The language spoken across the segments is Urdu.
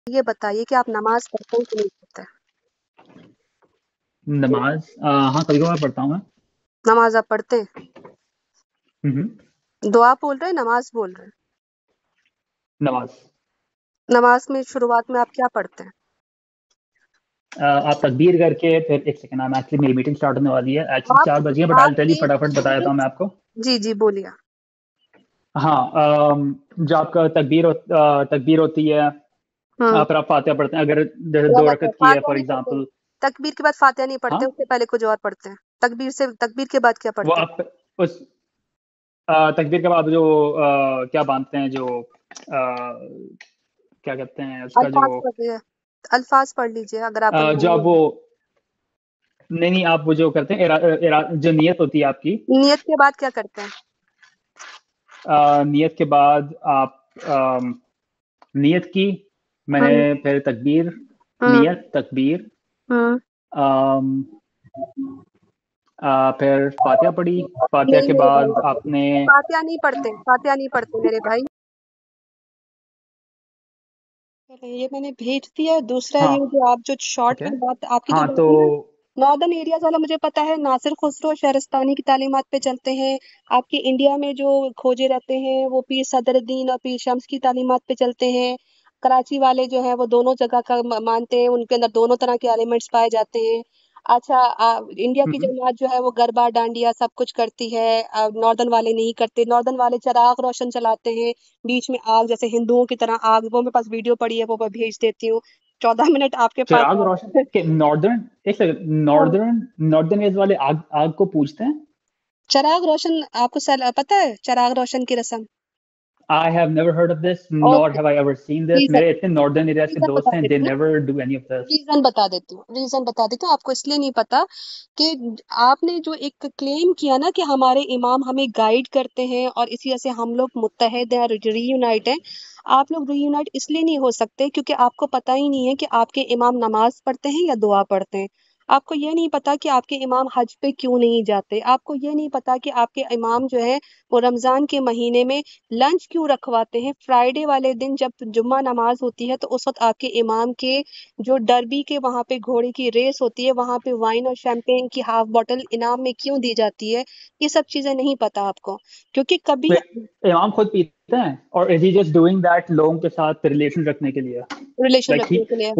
یہ بتائیے کہ آپ نماز پڑھتے ہیں کہ نہیں پڑھتے؟ نماز ہاں کبھی کبھار پڑھتا ہوں میں. نماز آپ پڑھتے ہیں؟ ہوں. دعا بول رہے ہیں نماز بول رہے ہیں؟ نماز. نماز میں شروعات میں آپ کیا پڑھتے ہیں؟ آپ تکبیر کر کے پھر ایک سیکنڈ میں ایکچولی میری میٹنگ اسٹارٹ ہونے والی ہے ایکچولی آپ 4 بجے بٹ آپ آئی ٹیل یو ایک فٹافٹ بتا دیتا ہوں میں آپ کو. جی جی بولیے. ہاں جو آپ کا تکبیر ہوتی ہے پھر آپ فاتحہ پڑھتے ہیں اگر جیسے 2 رکعت کی ہے فاتحہ فار نہیں پڑھتے؟ ایگزامپل. تکبیر کے بعد فاتحہ نہیں ہاں پڑھتے، اس سے پہلے کچھ اور پڑھتے ہیں؟ تکبیر کے بعد کیا وہ پڑھتے ہیں؟ آپ اس تکبیر کے بعد جو کیا باندھتے ہیں جو کیا کہتے ہیں اس کا جو الفاظ پڑھ لیجئے اگر آپ کو جو آپ وہ نہیں آپ وہ جو کرتے ہیں جو نیت ہوتی ہے آپ کی. نیت کے بعد کیا کرتے ہیں؟ نیت کے بعد آپ نیت کی میں نے پھر تکبیر نیت تکبیر پھر فاتحہ پڑھی. فاتحہ نہیں کے میرے بعد بھائی، آپ نے فاتحہ نہیں پڑھتے میرے بھائی. یہ میں نے بھیج دیا. دوسرا ہاں یہ جو آپ جو شارٹ اوکے میں بات آپ کی جو ہاں بات تو ہے نا، ناردرن ایریاز والا مجھے پتا ہے ناصر خسرو شہرستانی کی تعلیمات پہ چلتے ہیں. آپ کے انڈیا میں جو کھوجے رہتے ہیں وہ پیر صدر الدین اور پیر شمس کی تعلیمات پہ چلتے ہیں. کراچی والے جو ہیں وہ دونوں جگہ کا مانتے ہیں، ان کے اندر دونوں طرح کے ایلیمنٹس پائے جاتے ہیں. اچھا انڈیا کی جماعت جو ہے وہ گربا ڈانڈیا سب کچھ کرتی ہے، ناردرن والے نہیں کرتے. ناردرن والے چراغ روشن چلاتے ہیں بیچ میں آگ، جیسے ہندوؤں کی طرح آگ. وہ میرے پاس ویڈیو پڑی ہے، وہ میں بھیج دیتی ہوں. 14 منٹ آپ کے پاس. چراغ روشن کہ ناردرن ایک سیکنڈ ناردرن ایز والے آگ کو پوجتے ہیں. چراغ روشن آپ کو پتا ہے چراغ روشن کی رسم؟ I have never heard of this, nor okay, have I ever seen this. میرے اتنے ناردرن ایریاز کے ریزن دوست بتا ہیں, they دیتی ہوں never do any of this. Reason بتا دیتی ہوں آپ کو اس لیے نہیں پتا کہ آپ نے جو ایک کلیم کیا نا کہ ہمارے امام ہمیں گائیڈ کرتے ہیں اور اسی وجہ سے ہم لوگ متحد ہیں، ری یونائٹ ہیں. آپ لوگ ری یونائٹ اس لیے نہیں ہو سکتے کیونکہ آپ کو پتہ ہی نہیں ہے کہ آپ کے امام نماز پڑھتے ہیں یا دعا پڑھتے ہیں. آپ کو یہ نہیں پتا کہ آپ کے امام حج پہ کیوں نہیں جاتے. آپ کو یہ نہیں پتا کہ آپ کے امام جو ہے وہ رمضان کے مہینے میں لنچ کیوں رکھواتے ہیں. فرائیڈے والے دن جب جمعہ نماز ہوتی ہے تو اس وقت آپ کے امام کے جو ڈربی کے وہاں پہ گھوڑے کی ریس ہوتی ہے، وہاں پہ وائن اور شیمپین کی ہاف بوٹل انعام میں کیوں دی جاتی ہے. یہ سب چیزیں نہیں پتا آپ کو کیونکہ کبھی امام خود پیتے ہیں اور is he just doing that لوگوں کے ساتھ ریلیشن رکھنے کے لیے. ریلیشن Like رکھنے کے لیے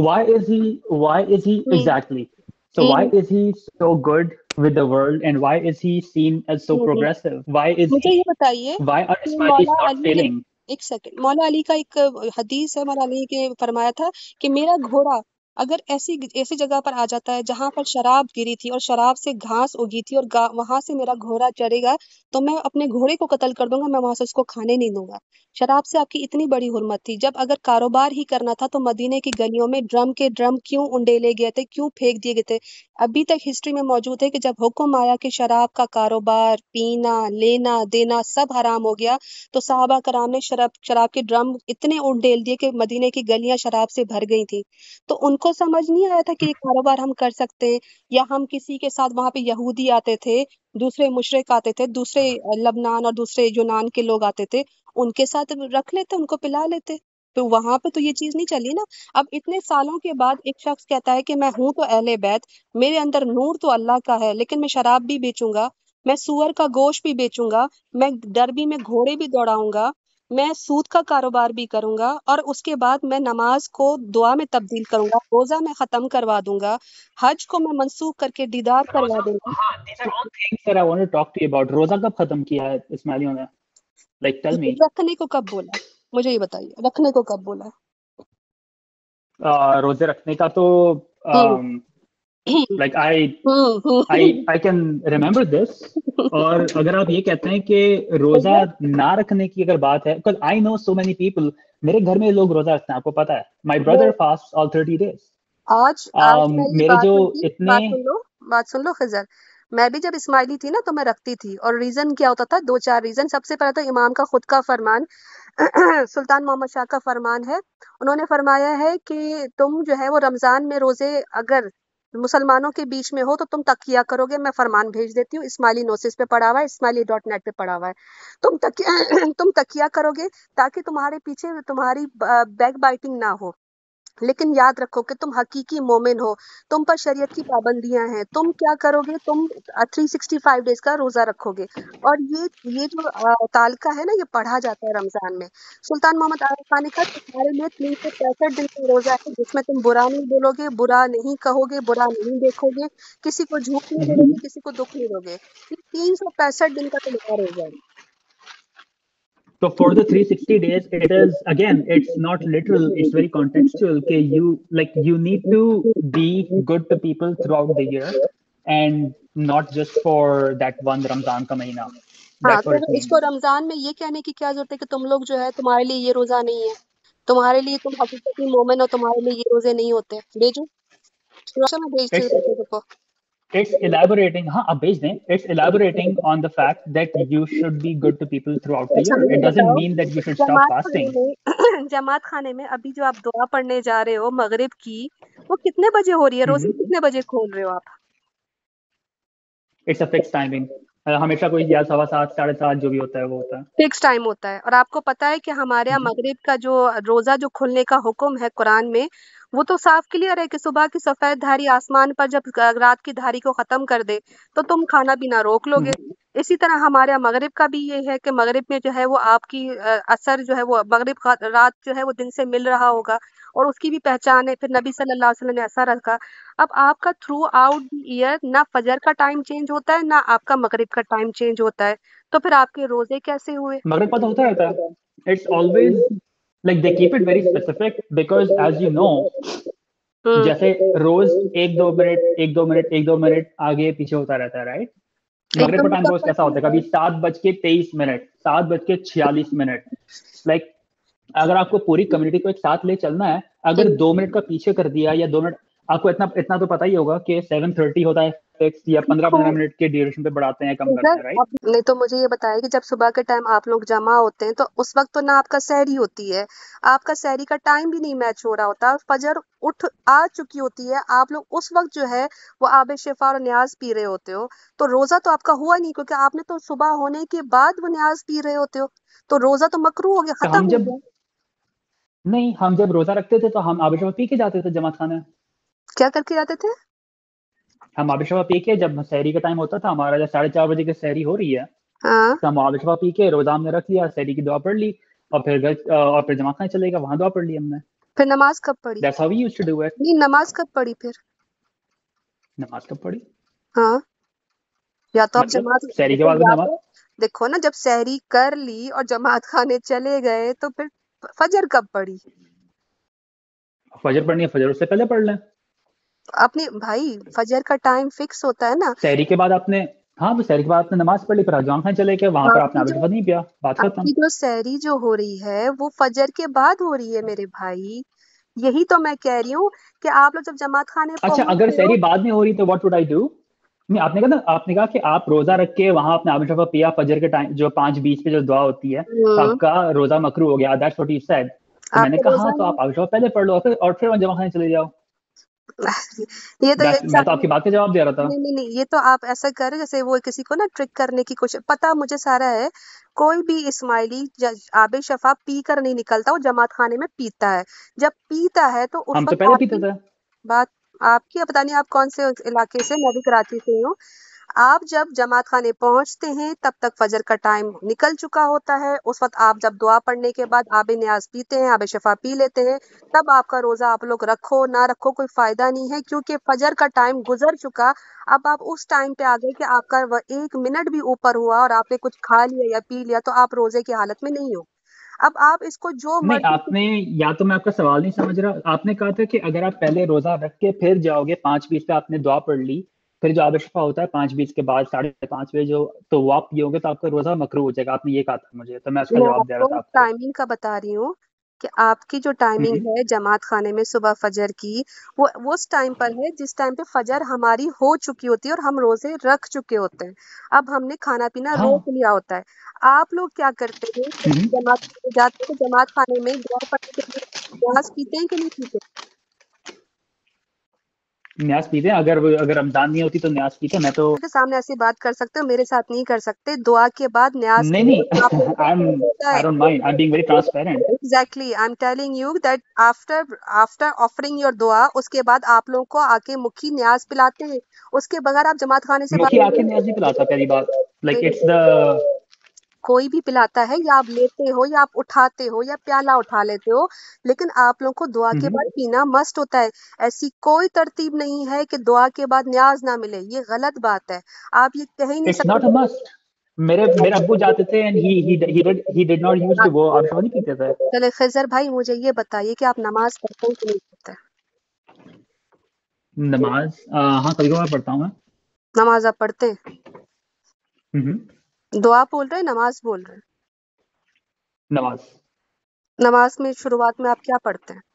why is he exactly, so why is he so good with the world and why is he seen as so progressive, مجھے یہ بتائیے why are کہ Ismailis مولا not علی نے failing. ایک سیکنڈ، مولا علی کا ایک حدیث ہے، مولا علی کے فرمایا تھا کہ میرا گھوڑا اگر ایسی جگہ پر آ جاتا ہے جہاں پر شراب گری تھی اور شراب سے گھاس اگی تھی اور وہاں سے میرا گھوڑا چرے گا تو میں اپنے گھوڑے کو قتل کر دوں گا، میں وہاں سے اس کو کھانے نہیں دوں گا. شراب سے آپ کی اتنی بڑی حرمت تھی. جب اگر کاروبار ہی کرنا تھا تو مدینے کی گلیوں میں ڈرم کے ڈرم کیوں انڈیلے گئے تھے، کیوں پھینک دیے گئے تھے. ابھی تک ہسٹری میں موجود ہے کہ جب حکم آیا کہ شراب کا کاروبار، پینا، لینا دینا سب حرام ہو گیا تو صحابہ کرام نے شراب کے ڈرم اتنے انڈیل دیے کہ مدینے کی گلیاں شراب سے بھر گئی تھی. تو ان کو سمجھ نہیں آیا تھا کہ یہ کاروبار ہم کر سکتے ہیں. یا ہم کسی کے ساتھ، وہاں پہ یہودی آتے تھے، دوسرے مشرک آتے تھے، دوسرے لبنان اور دوسرے یونان کے لوگ آتے تھے، ان کے ساتھ رکھ لیتے، ان کو پلا لیتے. تو وہاں پہ تو یہ چیز نہیں چلی نا. اب اتنے سالوں کے بعد ایک شخص کہتا ہے کہ میں ہوں تو اہل بیت، میرے اندر نور تو اللہ کا ہے، لیکن میں شراب بھی بیچوں گا، میں سور کا گوشت بھی بیچوں گا، میں ڈربی میں گھوڑے بھی دوڑاؤں گا، میں سود کا کاروبار بھی کروں گا، اور اس کے بعد میں نماز کو دعا میں تبدیل کروں گا، روزہ میں ختم کروا دوں گا، حج کو میں منسوخ کر کے دیدار کروا دوں گا. ہاں these are all things that I want to talk to you about. روزہ کب ختم کیا ہے اسماعیلیوں نے؟ Like tell me. رکھنے کو کب بولا؟ مجھے یہ بتائیے رکھنے کو کب بولا؟ روزے رکھنے کا تو like I can remember this. اور اگر آپ یہ کہتے ہیں کہ روزہ نہ رکھنے کی اگر بات ہے, because I know so many people, میرے گھر میں لوگ روزہ رکھتے ہیں, آپ کو پتا ہے. My brother fasts all 30 days. آج میں یہ میرے جو اتنے بات سن لو خضر. میں بھی جب اسماعیلی تھی نا تو میں رکھتی تھی, اور ریزن کیا ہوتا تھا, 2-4 ریزن. سب سے پہلے تو امام کا خود کا فرمان, سلطان محمد شاہ کا فرمان ہے. انہوں نے فرمایا ہے کہ تم جو ہے وہ رمضان میں روزے اگر مسلمانوں کے بیچ میں ہو تو تم تقیہ کرو گے. میں فرمان بھیج دیتی ہوں, اسماعیلی نوسس پہ پڑا ہوا ہے, اسماعیلی.net پہ پڑا ہوا ہے. تم تقیہ کرو گے تاکہ تمہارے پیچھے تمہاری بیک بائٹنگ نہ ہو. لیکن یاد رکھو کہ تم حقیقی مومن ہو، تم پر شریعت کی پابندیاں ہیں، تم کیا کرو گے، تم 365 ڈیز کا روزہ رکھو گے۔ اور یہ جو تعلقہ ہے نا، یہ پڑھا جاتا ہے رمضان میں۔ سلطان محمد عارف خان نے کہا تمہارے لیے 365 دن کا روزہ ہے جس میں تم برا نہیں بولو گے، برا نہیں کہو گے، برا نہیں دیکھو گے، کسی کو جھوٹ نہیں بولو گے، کسی کو دکھ نہیں دو گے۔ یہ 365 دن کا تمہارا روزہ ہے۔ So for the 360 days, it is again, it's not literal, it's very contextual. Okay, you need to be good to people throughout the year, and not just for that one Ramzan ka mahina. ہاں، That's تو what it اس کو means. رمضان میں یہ کہنے کی کیا ضرورت ہے کہ تم لوگ جو ہے تمہارے لیے یہ روزہ نہیں ہے، تمہارے لیے تم حقیقتی مومن ہو، تمہارے لیے یہ روزے نہیں ہوتے۔ بھیجو میں بھیجتی It's ہوں کو۔ it's elaborating. اب بھیج دیں. It's elaborating on the fact that you should be good to people throughout the اچھا year. مجھے It doesn't بتاؤ، mean that you should stop جماعت خانے fasting. میں جماعت خانے میں ابھی جو آپ دعا پڑھنے جا رہے ہو مغرب کی، وہ کتنے بجے ہو رہی ہے؟ روزے Mhm. کتنے بجے کھول رہے ہو آپ؟ It's a fixed timing. ہمیشہ کوئی یا 7:15 7:30 جو بھی ہوتا ہے وہ ہوتا ہے. فکس ٹائم ہوتا ہے۔ اور آپ کو پتا ہے کہ ہمارے یہاں مغرب کا جو روزہ جو کھلنے کا حکم ہے قرآن میں، وہ تو صاف کلیئر ہے کہ صبح کی سفید دھاری آسمان پر جب رات کی دھاری کو ختم کر دے تو تم کھانا پینا روک لو گے۔ اسی طرح ہمارے یہاں مغرب کا بھی یہ ہے کہ مغرب میں جو ہے وہ آپ کی اثر جو ہے وہ مغرب رات جو ہے وہ دن سے مل رہا ہوگا، اور اس کی بھی پہچان ہے۔ پھر نبی صلی اللہ علیہ وسلم نے ایسا رکھا۔ اب آپ کا تھرو آؤٹ دی ایئر نہ فجر کا ٹائم چینج ہوتا ہے نہ آپ کا مغرب کا ٹائم چینج ہوتا ہے، تو پھر آپ کے روزے کیسے ہوئے؟ مغرب کا تو ہوتا رہتا ہے. It's always like they keep it very specific because as you know, جیسے روز 1-2 منٹ آگے پیچھے ہوتا رہتا ہے رائٹ. ایک مغرب دم کا ٹائم روز کیسا ہوتا ہے؟ کبھی 7:23 7:46. لائک اگر آپ کو پوری کمیونٹی کو ایک ساتھ لے چلنا ہے، اگر 2 منٹ کا پیچھے کر دیا یا 2 منٹ، آپ کو اتنا تو پتا ہی ہوگا کہ 7:30 ہوتا ہے فکس، یا 15 منٹ کے ڈیوریشن پہ بڑھاتے ہیں کم کرتے ہیں رائٹ. نہیں تو مجھے یہ بتائے کہ جب صبح کے ٹائم آپ لوگ جمع ہوتے ہیں تو اس وقت تو نہ آپ کا سحری ہوتی ہے، آپ کا سحری کا ٹائم بھی نہیں میچ ہو رہا ہوتا، فجر اٹھ آ چکی ہوتی ہے، آپ لوگ اس وقت جو ہے وہ آب شفا اور نیاز پی رہے ہوتے ہو، تو روزہ تو آپ کا ہوا نہیں، کیونکہ آپ نے تو صبح ہونے کے بعد وہ نیاز پی رہے ہوتے ہو، تو روزہ تو مکروہ ہو گیا، تو ختم ہو گیا۔ ہم جب روزہ رکھتے تھے تو ہم آب شفا پی کے جاتے تھے جماعت خانے. کیا کر کے جاتے تھے؟ ہم آب شفا پی کے، جب سحری کا ٹائم ہوتا تھا ہمارا، جب 4:30 کی سحری ہو رہی ہے ہاں، تو ہم آب شفا پی کے روزہ ہم نے رکھ لیا، سحری کی دعا پڑھ لی، اور پھر جماعت خانے چلے گا، وہاں دعا پڑھ لی ہم نے. پھر نماز کب پڑھی؟ That's how we used to do it. نہیں، نماز کب پڑھی پھر؟ نماز کب پڑھی ہاں، یا تو آپ مطلب جماعت سحری کے دیکھو، بعد یا نماز. تو دیکھو نا، جب سحری کر لی اور جماعت خانے چلے گئے تو پھر فجر کب پڑھی؟ فجر پڑھنی ہے، فجر اس سے پہلے پڑھ لیں. اپنی بھائی فجر کا ٹائم فکس ہوتا ہے نا۔ سحری کے بعد آپ نے، ہاں تو سحری کے بعد آپ نے نماز پڑھ لی، پھر جماعت خانے چلے گئے، وہاں پر آپ آپ نے کی آب جو شفا نہیں پیا، بات آپ ختم. کی جو سحری جو ہو رہی ہے وہ فجر کے بعد ہو رہی ہے میرے بھائی، یہی تو میں کہہ رہی ہوں کہ آپ لوگ جب جماعت خانے اچھا پہنچ اگر رہے ہو۔ سحری بعد میں ہو رہی تو واٹ وڈ آئی ڈو؟ نہیں، آپ نے کہا کہ آپ روزہ رکھ کے وہاں آپ نے آب شفا پیا، فجر کے ٹائم جو 5:20 پہ جو دعا ہوتی ہے تو آپ کا روزہ مکروہ ہو گیا. That's what he said. تو میں آپ نے کا کہا روزہ تو نہیں، آپ آب شفا پہلے پڑھ لو، اور پھر جماعت خانے چلے جاؤ. یہ تو میں تو آپ کی بات کا جواب دے رہا تھا. نہیں، یہ تو آپ ایسا کر رہے جیسے وہ کسی کو نا ٹرک کرنے کی کوشش، پتا مجھے سارا ہے، کوئی بھی اسماعیلی آب شفا پی کر نہیں نکلتا، وہ جماعت خانے میں پیتا ہے، جب پیتا ہے تو اس ہم تو وقت پہلے آپ پیتے کی تھے. بات، آپ کی پتہ نہیں آپ کون سے علاقے سے، میں بھی کراچی سے ہوں، آپ جب جماعت خانے پہنچتے ہیں تب تک فجر کا ٹائم نکل چکا ہوتا ہے، اس وقت آپ جب دعا پڑھنے کے بعد آب نیاز پیتے ہیں، آب شفا پی لیتے ہیں، تب آپ کا روزہ آپ لوگ رکھو نہ رکھو کوئی فائدہ نہیں ہے، کیونکہ فجر کا ٹائم گزر چکا، اب آپ اس ٹائم پہ آ گئے کہ آپ کا 1 منٹ بھی اوپر ہوا اور آپ نے کچھ کھا لیا یا پی لیا تو آپ روزے کی حالت میں نہیں ہو۔ اب آپ اس کو جو نہیں، مرضی، آپ نے، یا تو میں آپ کا سوال نہیں سمجھ رہا. آپ نے کہا تھا کہ اگر آپ پہلے روزہ رکھ کے پھر جاؤ گے 5:20 پہ، آپ نے دعا پڑھ لی، پھر جو آب شفا ہوتا ہے 5:20 کے بعد 5:30 جو، تو وہ آپ پیو گے تو آپ کا روزہ مکروہ ہو جائے گا. آپ نے یہ کہا تھا مجھے، تو میں اس کا میں جواب آپ دے رہا کو تھا آپ کو. ٹائمنگ کا بتا رہی ہوں کہ آپ کی جو ٹائمنگ ہے جماعت خانے میں صبح فجر کی، وہ اس ٹائم پر ہے جس ٹائم پہ فجر ہماری ہو چکی ہوتی ہے اور ہم روزے رکھ چکے ہوتے ہیں، اب ہم نے کھانا پینا ہاں. روک لیا ہوتا ہے۔ آپ لوگ کیا کرتے ہیں کہ جماعت خانے جاتے ہیں تو جماعت خانے میں دعا پڑھنے کے لیے نماز پیتے ہیں کہ نہیں پیتے؟ نیاز پیتے ہیں. اگر رمضان نہیں ہوتی تو نیاز پیتے ہیں. میں تو کے سامنے ایسی بات کر سکتے ہو، میرے ساتھ نہیں کر سکتے. دعا کے بعد نیاز نہیں کرو، آپ نہیں لوگوں کو فرض ہوتا I ہے. don't mind. I'm being very transparent. Exactly, I'm telling you that after offering your دعا، اس کے بعد آپ لوگوں کو آ کے مکھی نیاز پلاتے ہیں. اس کے بغیر آپ جماعت خانے سے مکھی باہر آ کے نیاز نہیں پلاتا پہلی بات. Like it's the کوئی بھی پلاتا ہے، یا آپ لیتے ہو یا آپ اٹھاتے ہو یا پیالہ اٹھا لیتے ہو، لیکن آپ لوگوں کو دعا کے بعد پینا مسٹ ہوتا ہے. ایسی کوئی ترتیب نہیں ہے کہ دعا کے بعد نیاز نہ ملے، یہ غلط بات ہے. آپ یہ کہہ ہی نہیں it's not a سکتے. must. میرے ابو جاتے تھے and he did not use to. وہ آپ سمجھ نہیں پیتے تھے. چلے خضر بھائی، مجھے یہ بتائیے کہ آپ نماز پڑھتے ہیں کہ نہیں پڑھتے؟ نماز ہاں کبھی کبھار پڑھتا ہوں میں. نماز آپ پڑھتے ہیں؟ ہوں. دعا بول رہے ہیں، نماز بول رہے ہیں؟ نماز. نماز میں شروعات میں آپ کیا پڑھتے ہیں؟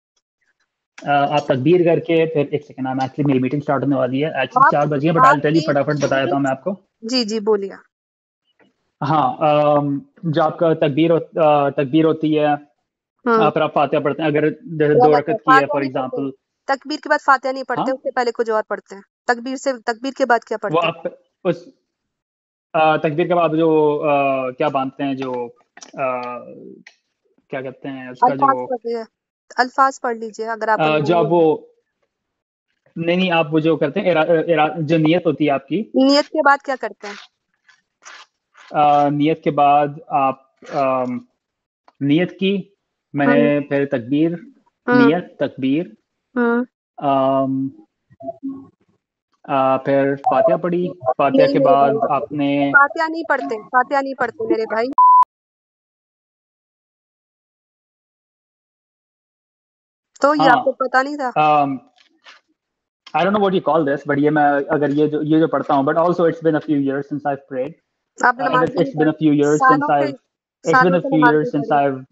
آپ تکبیر کر کے پھر ایک سیکنڈ. ایکچولی میری میٹنگ اسٹارٹ ہونے والی ہے. ایکچولی 4 بج گئے بٹ آئی ٹیل یو فٹافٹ بتا دیتا ہوں میں آپ کو. جی جی بولیے. ہاں جو آپ کا تکبیر ہوتی ہے پھر آپ فاتحہ پڑھتے ہیں. اگر جیسے 2 رکعت کی ہے فار ایگزامپل. تکبیر کے بعد فاتحہ نہیں پڑھتے، ہاں اس سے پہلے کچھ اور پڑھتے ہیں. تکبیر کے بعد کیا وہ پڑھتے ہیں؟ آپ اس تکبیر کے بعد جو کیا باندھتے ہیں جو کیا کہتے ہیں اس کا جو الفاظ پڑھ لیجئے اگر آپ جو آپ وہ نہیں آپ وہ جو کرتے ہیں جو نیت ہوتی ہے آپ کی. نیت کے بعد کیا کرتے ہیں؟ نیت کے بعد آپ نیت کی میں نے پھر تکبیر نیت تکبیر پھر فاتحہ پڑھی. فاتحہ کے بعد آپ نے فاتحہ نہیں پڑھتے میرے بھائی. تو یہ آپ کو پتا نہیں تھا؟ I don't know what you call this, but یہ میں اگر یہ جو پڑھتا ہوں, but also it's been a few years since I've prayed. آپ نماز It's been a few years since I've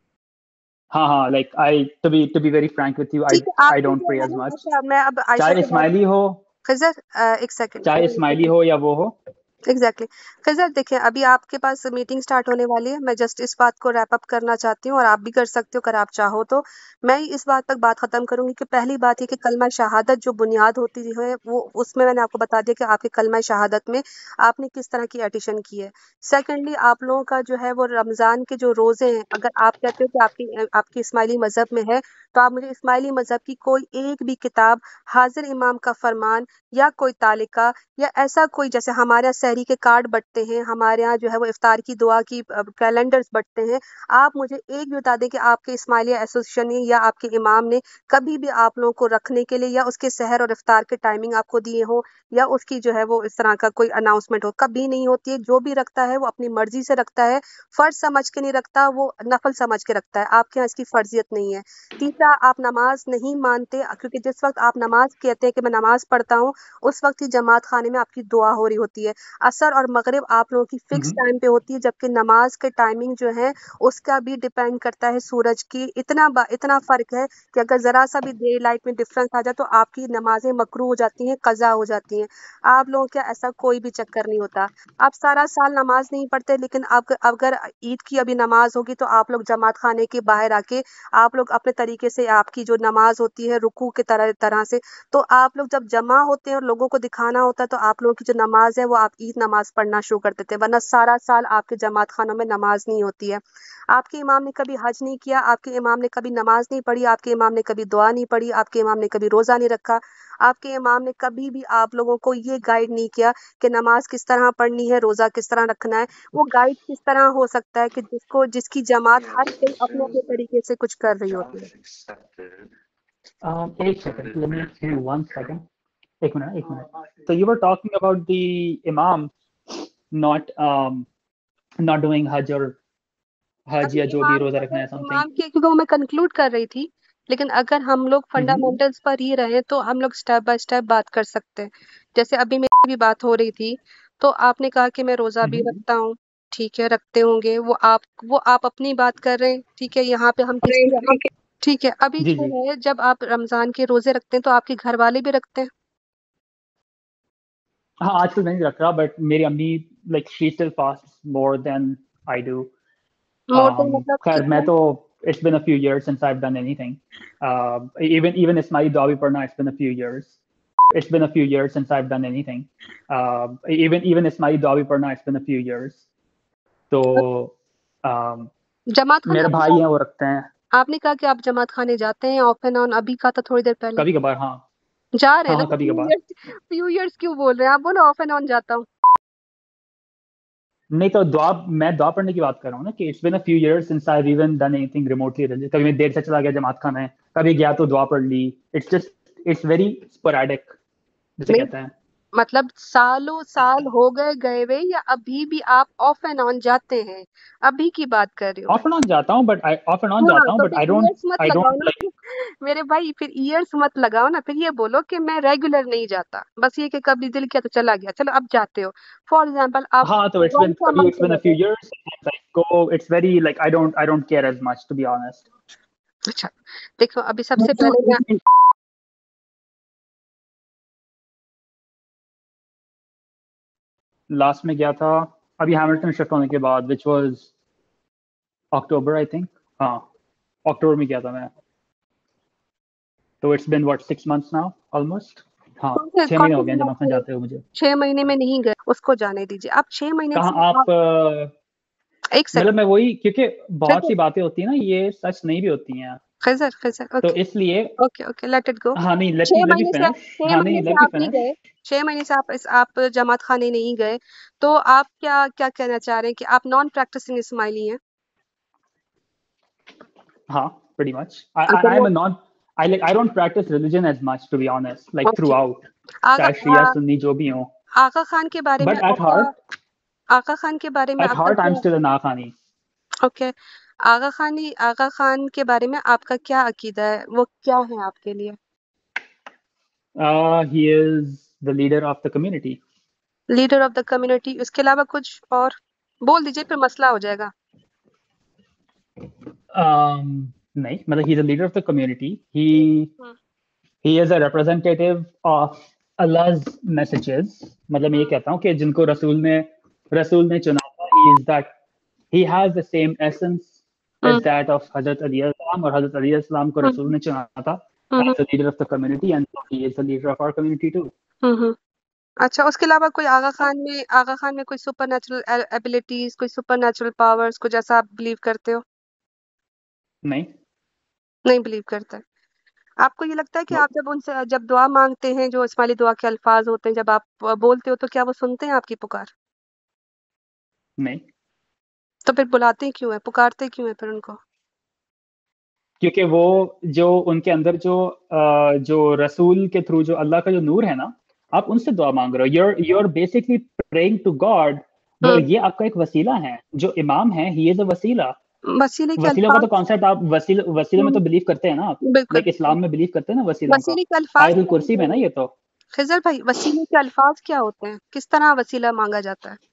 ہاں like to be very frank with you, I don't pray as much. چاہے اسماعیلی ہو, خضر ایک سیکنڈ. چاہے اسماعیلی ہو یا وہ ہو. ایگزیکٹلی. خضر دیکھیں، ابھی آپ کے پاس میٹنگ سٹارٹ ہونے والی ہے. میں جسٹ اس بات کو ریپ اپ کرنا چاہتی ہوں، اور آپ بھی کر سکتے ہو اگر آپ چاہو تو. میں اس بات تک بات ختم کروں گی کہ پہلی بات یہ کہ کلمہ شہادت جو بنیاد ہوتی ہے وہ اس میں نے آپ کو بتا دیا کہ آپ کے کلمہ شہادت میں آپ نے کس طرح کی ایڈیشن کی ہے. سیکنڈلی آپ لوگوں کا جو ہے وہ رمضان کے جو روزے ہیں، اگر آپ کہتے ہو کہ آپ کی اسماعیلی مذہب میں ہے، تو آپ مجھے اسماعیلی مذہب کی کوئی ایک بھی کتاب، حاضر امام کا فرمان یا کوئی تعلقہ یا ایسا کوئی، جیسے ہمارے یہاں سحری کے کارڈ بٹتے ہیں، ہمارے یہاں جو ہے وہ افطار کی دعا کی کیلنڈرز بٹتے ہیں، آپ مجھے ایک بھی بتا دیں کہ آپ کے اسماعیلیہ ایسوسیشن نے یا آپ کے امام نے کبھی بھی آپ لوگوں کو رکھنے کے لیے یا اس کے سحر اور افطار کے ٹائمنگ آپ کو دیے ہوں، یا اس کی جو ہے وہ اس طرح کا کوئی اناؤنسمنٹ ہو. کبھی نہیں ہوتی ہے. جو بھی رکھتا ہے وہ اپنی مرضی سے رکھتا ہے، فرض سمجھ کے نہیں رکھتا، وہ نفل سمجھ کے رکھتا ہے. آپ کے یہاں اس کی فرضیت نہیں ہے. تیسرا، آپ نماز نہیں مانتے، کیونکہ جس وقت آپ نماز کہتے ہیں کہ میں نماز پڑھتا ہوں، اس وقت ہی جماعت خانے میں آپ کی دعا ہو رہی ہوتی ہے. عصر اور مغرب آپ لوگوں کی فکس ٹائم پہ ہوتی ہے، جبکہ نماز کے ٹائمنگ جو ہے اس کا بھی ڈیپینڈ کرتا ہے سورج کی. اتنا فرق ہے کہ اگر ذرا سا بھی ڈے لائٹ میں ڈفرنس آ جائے تو آپ کی نمازیں مکروہ ہو جاتی ہیں، قضا ہو جاتی ہیں. آپ لوگوں کا ایسا کوئی بھی چکر نہیں ہوتا. آپ سارا سال نماز نہیں پڑھتے، لیکن اگر عید کی ابھی نماز ہوگی تو آپ لوگ جماعت خانے کے باہر آ کے آپ لوگ اپنے طریقے سے آپ کی جو نماز ہوتی ہے رکوع کے طرح سے، تو آپ لوگ جب جمع ہوتے ہیں اور لوگوں کو دکھانا ہوتا ہے تو آپ لوگوں کی جو نماز ہے وہ آپ عید نماز پڑھنا شروع کر دیتے ہیں، ورنہ سارا سال آپ کے جماعت خانوں میں نماز نہیں ہوتی ہے. آپ کے امام نے کبھی حج نہیں کیا، آپ کے امام نے کبھی نماز نہیں پڑھی، آپ کے امام نے کبھی دعا نہیں پڑھی، آپ کے امام نے کبھی روزہ نہیں رکھا، آپ کے امام نے کبھی بھی آپ لوگوں کو یہ گائیڈ نہیں کیا کہ نماز کس طرح پڑھنی ہے، روزہ کس طرح رکھنا ہے. وہ گائیڈ کس طرح ہو سکتا ہے کہ جس کی جماعت ہر کوئی اپنے اپنے طریقے سے کچھ کر رہی ہوتی ہے. ایک second, let me give you 1 second. ایک منٹ. So you were talking about the imam not doing Hajj or Hajj یا جو بھی روزہ رکھنا ہے something. امام کے کیونکہ وہ میں کنکلوڈ کر رہی تھی، لیکن اگر ہم لوگ فنڈامنٹلز پر ہی رہے تو ہم لوگ سٹیپ بائی سٹیپ بات کر سکتے ہیں. جیسے ابھی میری بھی بات ہو رہی تھی تو آپ نے کہا کہ میں روزہ بھی رکھتا ہوں، ٹھیک ہے، رکھتے ہوں گے. وہ آپ اپنی بات کر رہے ہیں، ٹھیک ہے. یہاں پہ ہم ٹھیک ہے. ابھی جو ہے جب آپ رمضان کے روزے رکھتے ہیں تو آپ کے گھر والے بھی رکھتے ہیں؟ ہاں آج کل میں نہیں رکھ رہا, بٹ میری امی like she still fasts more than I do. مطلب خیر میں تو it's been a few years since I've done anything. Even Ismaili dua bhi padhna, it's been a few years. It's been a few years since I've done anything. Even Ismaili dua bhi padhna, it's been a few years. تو جماعت خانے میرے بھائی ہیں وہ رکھتے ہیں. آپ نے کہا کہ آپ جماعت خانے جاتے ہیں آف اینڈ آن، ابھی کہا تھا تھوڑی دیر پہلے. کبھی کبھار ہاں جا رہے ہیں ہاں نا، کبھی کبھار. فیو ایئرس کیوں بول رہے ہیں آپ؟ بولو آف اینڈ آن جاتا ہوں. نہیں تو میں دعا پڑھنے کی بات کر رہا ہوں نا کہ it's been a few years since I have even done any thing remotely related. کبھی میں دیر سے چلا گیا جماعت خانہ ہے، کبھی گیا تو دعا پڑھ لی. اٹس ویری اسپوریڈک جسے کہتے ہیں. مطلب سالوں سال ہو گئے ہوئے، یا ابھی بھی آپ آف اینڈ آن جاتے ہیں؟ ابھی کی بات کر رہی ہوں. آف اینڈ آن جاتا ہوں بٹ آئی ڈونٹ لائک. میرے بھائی پھر ایئرس مت لگاؤ نا، پھر یہ بولو کہ میں ریگولر نہیں جاتا، بس یہ کہ کبھی دل کیا تو چلا گیا. چلو اب جاتے ہو، فار ایگزامپل آپ ہاں تو it's been a few years. It's very like I don't care as much to be honest. اچھا دیکھو، ابھی سب سے پہلے میں لاسٹ میں گیا تھا ابھی ہیملٹن شفٹ ہونے کے بعد، which was October I think. ہاں اکتوبر میں گیا تھا میں. تو it's been what 6 months now almost. ہاں 6 مہینے ہو گئے جب آپ جاتے ہو مجھے. 6 مہینے میں نہیں گئے، اس کو جانے دیجیے. آپ 6 مہینے کہاں آپ ایک مطلب سیکنڈ میں وہی، کیونکہ بہت سی باتیں ہوتی ہیں نا یہ سچ نہیں بھی ہوتی ہیں خضر تو اس لیے اوکے لیٹ اٹ گو. ہاں نہیں 6 let me مہینے سے finish. ہاں نہیں let me آپ نہیں finish. گئے، 6 مہینے سے آپ جماعت خانے نہیں گئے، تو آپ کیا کہنا چاہ رہے ہیں کہ آپ نان پریکٹسنگ اسماعیلی ہیں؟ ہاں pretty much. I don't practice religion as much to be honest, like throughout. چاہے شیعہ سنی جو بھی ہوں. آغا خان کے بارے میں But at heart آغا خان کے بارے میں I'm still a Nakhani. Okay, Aga Khan کے بارے میں آپ کا کیا عقیدہ ہے؟ وہ کیا ہے آپ کے لیے؟ He is the leader of the community. Leader of the community. اس کے علاوہ کچھ اور بول دیجیے، پھر مسئلہ ہو جائے گا. نہیں مطلب he is a leader of the community. He is a representative of Allah's messages. مطلب میں یہ کہتا ہوں کہ جن کو رسول نے چنا تھا, he has the same essence as that of حضرت علیہ السلام, اور حضرت علیہ السلام کو رسول نے چنا تھا as the leader of the community, and he is the leader of our community too. اچھا، اس کے علاوہ کوئی آغا خان میں کوئی سپر نیچرل ایبیلٹیز، کوئی سپر نیچرل پاورز، کچھ ایسا آپ بلیو کرتے ہو؟ نہیں بلیو کرتے. آپ کو یہ لگتا ہے کہ آپ جب ان سے جب دعا مانگتے ہیں، جو اسماعیلی دعا کے الفاظ ہوتے ہیں، جب آپ بولتے ہو تو کیا وہ سنتے ہیں آپ کی پکار؟ نہیں. تو پھر بلاتے کیوں ہیں، پکارتے کیوں ہیں پھر ان کو؟ کیونکہ وہ جو ان کے اندر جو رسول کے تھرو جو اللہ کا جو نور ہے نا, آپ ان سے دعا مانگ رہے ہو. You are basically praying to God. یہ آپ کا ایک وسیلہ ہے. جو امام ہے ہی از اے وسیلہ. وسیلہ کا تو کانسیپٹ آپ وسیلہ میں تو بلیو کرتے ہیں نا آپ, لائک اسلام میں بلیو کرتے ہیں نا وسیلوں کا. آیت الکرسی میں نا یہ تو. خضر بھائی، وسیلے کے الفاظ کیا ہوتے ہیں؟ کس طرح وسیلہ مانگا جاتا ہے؟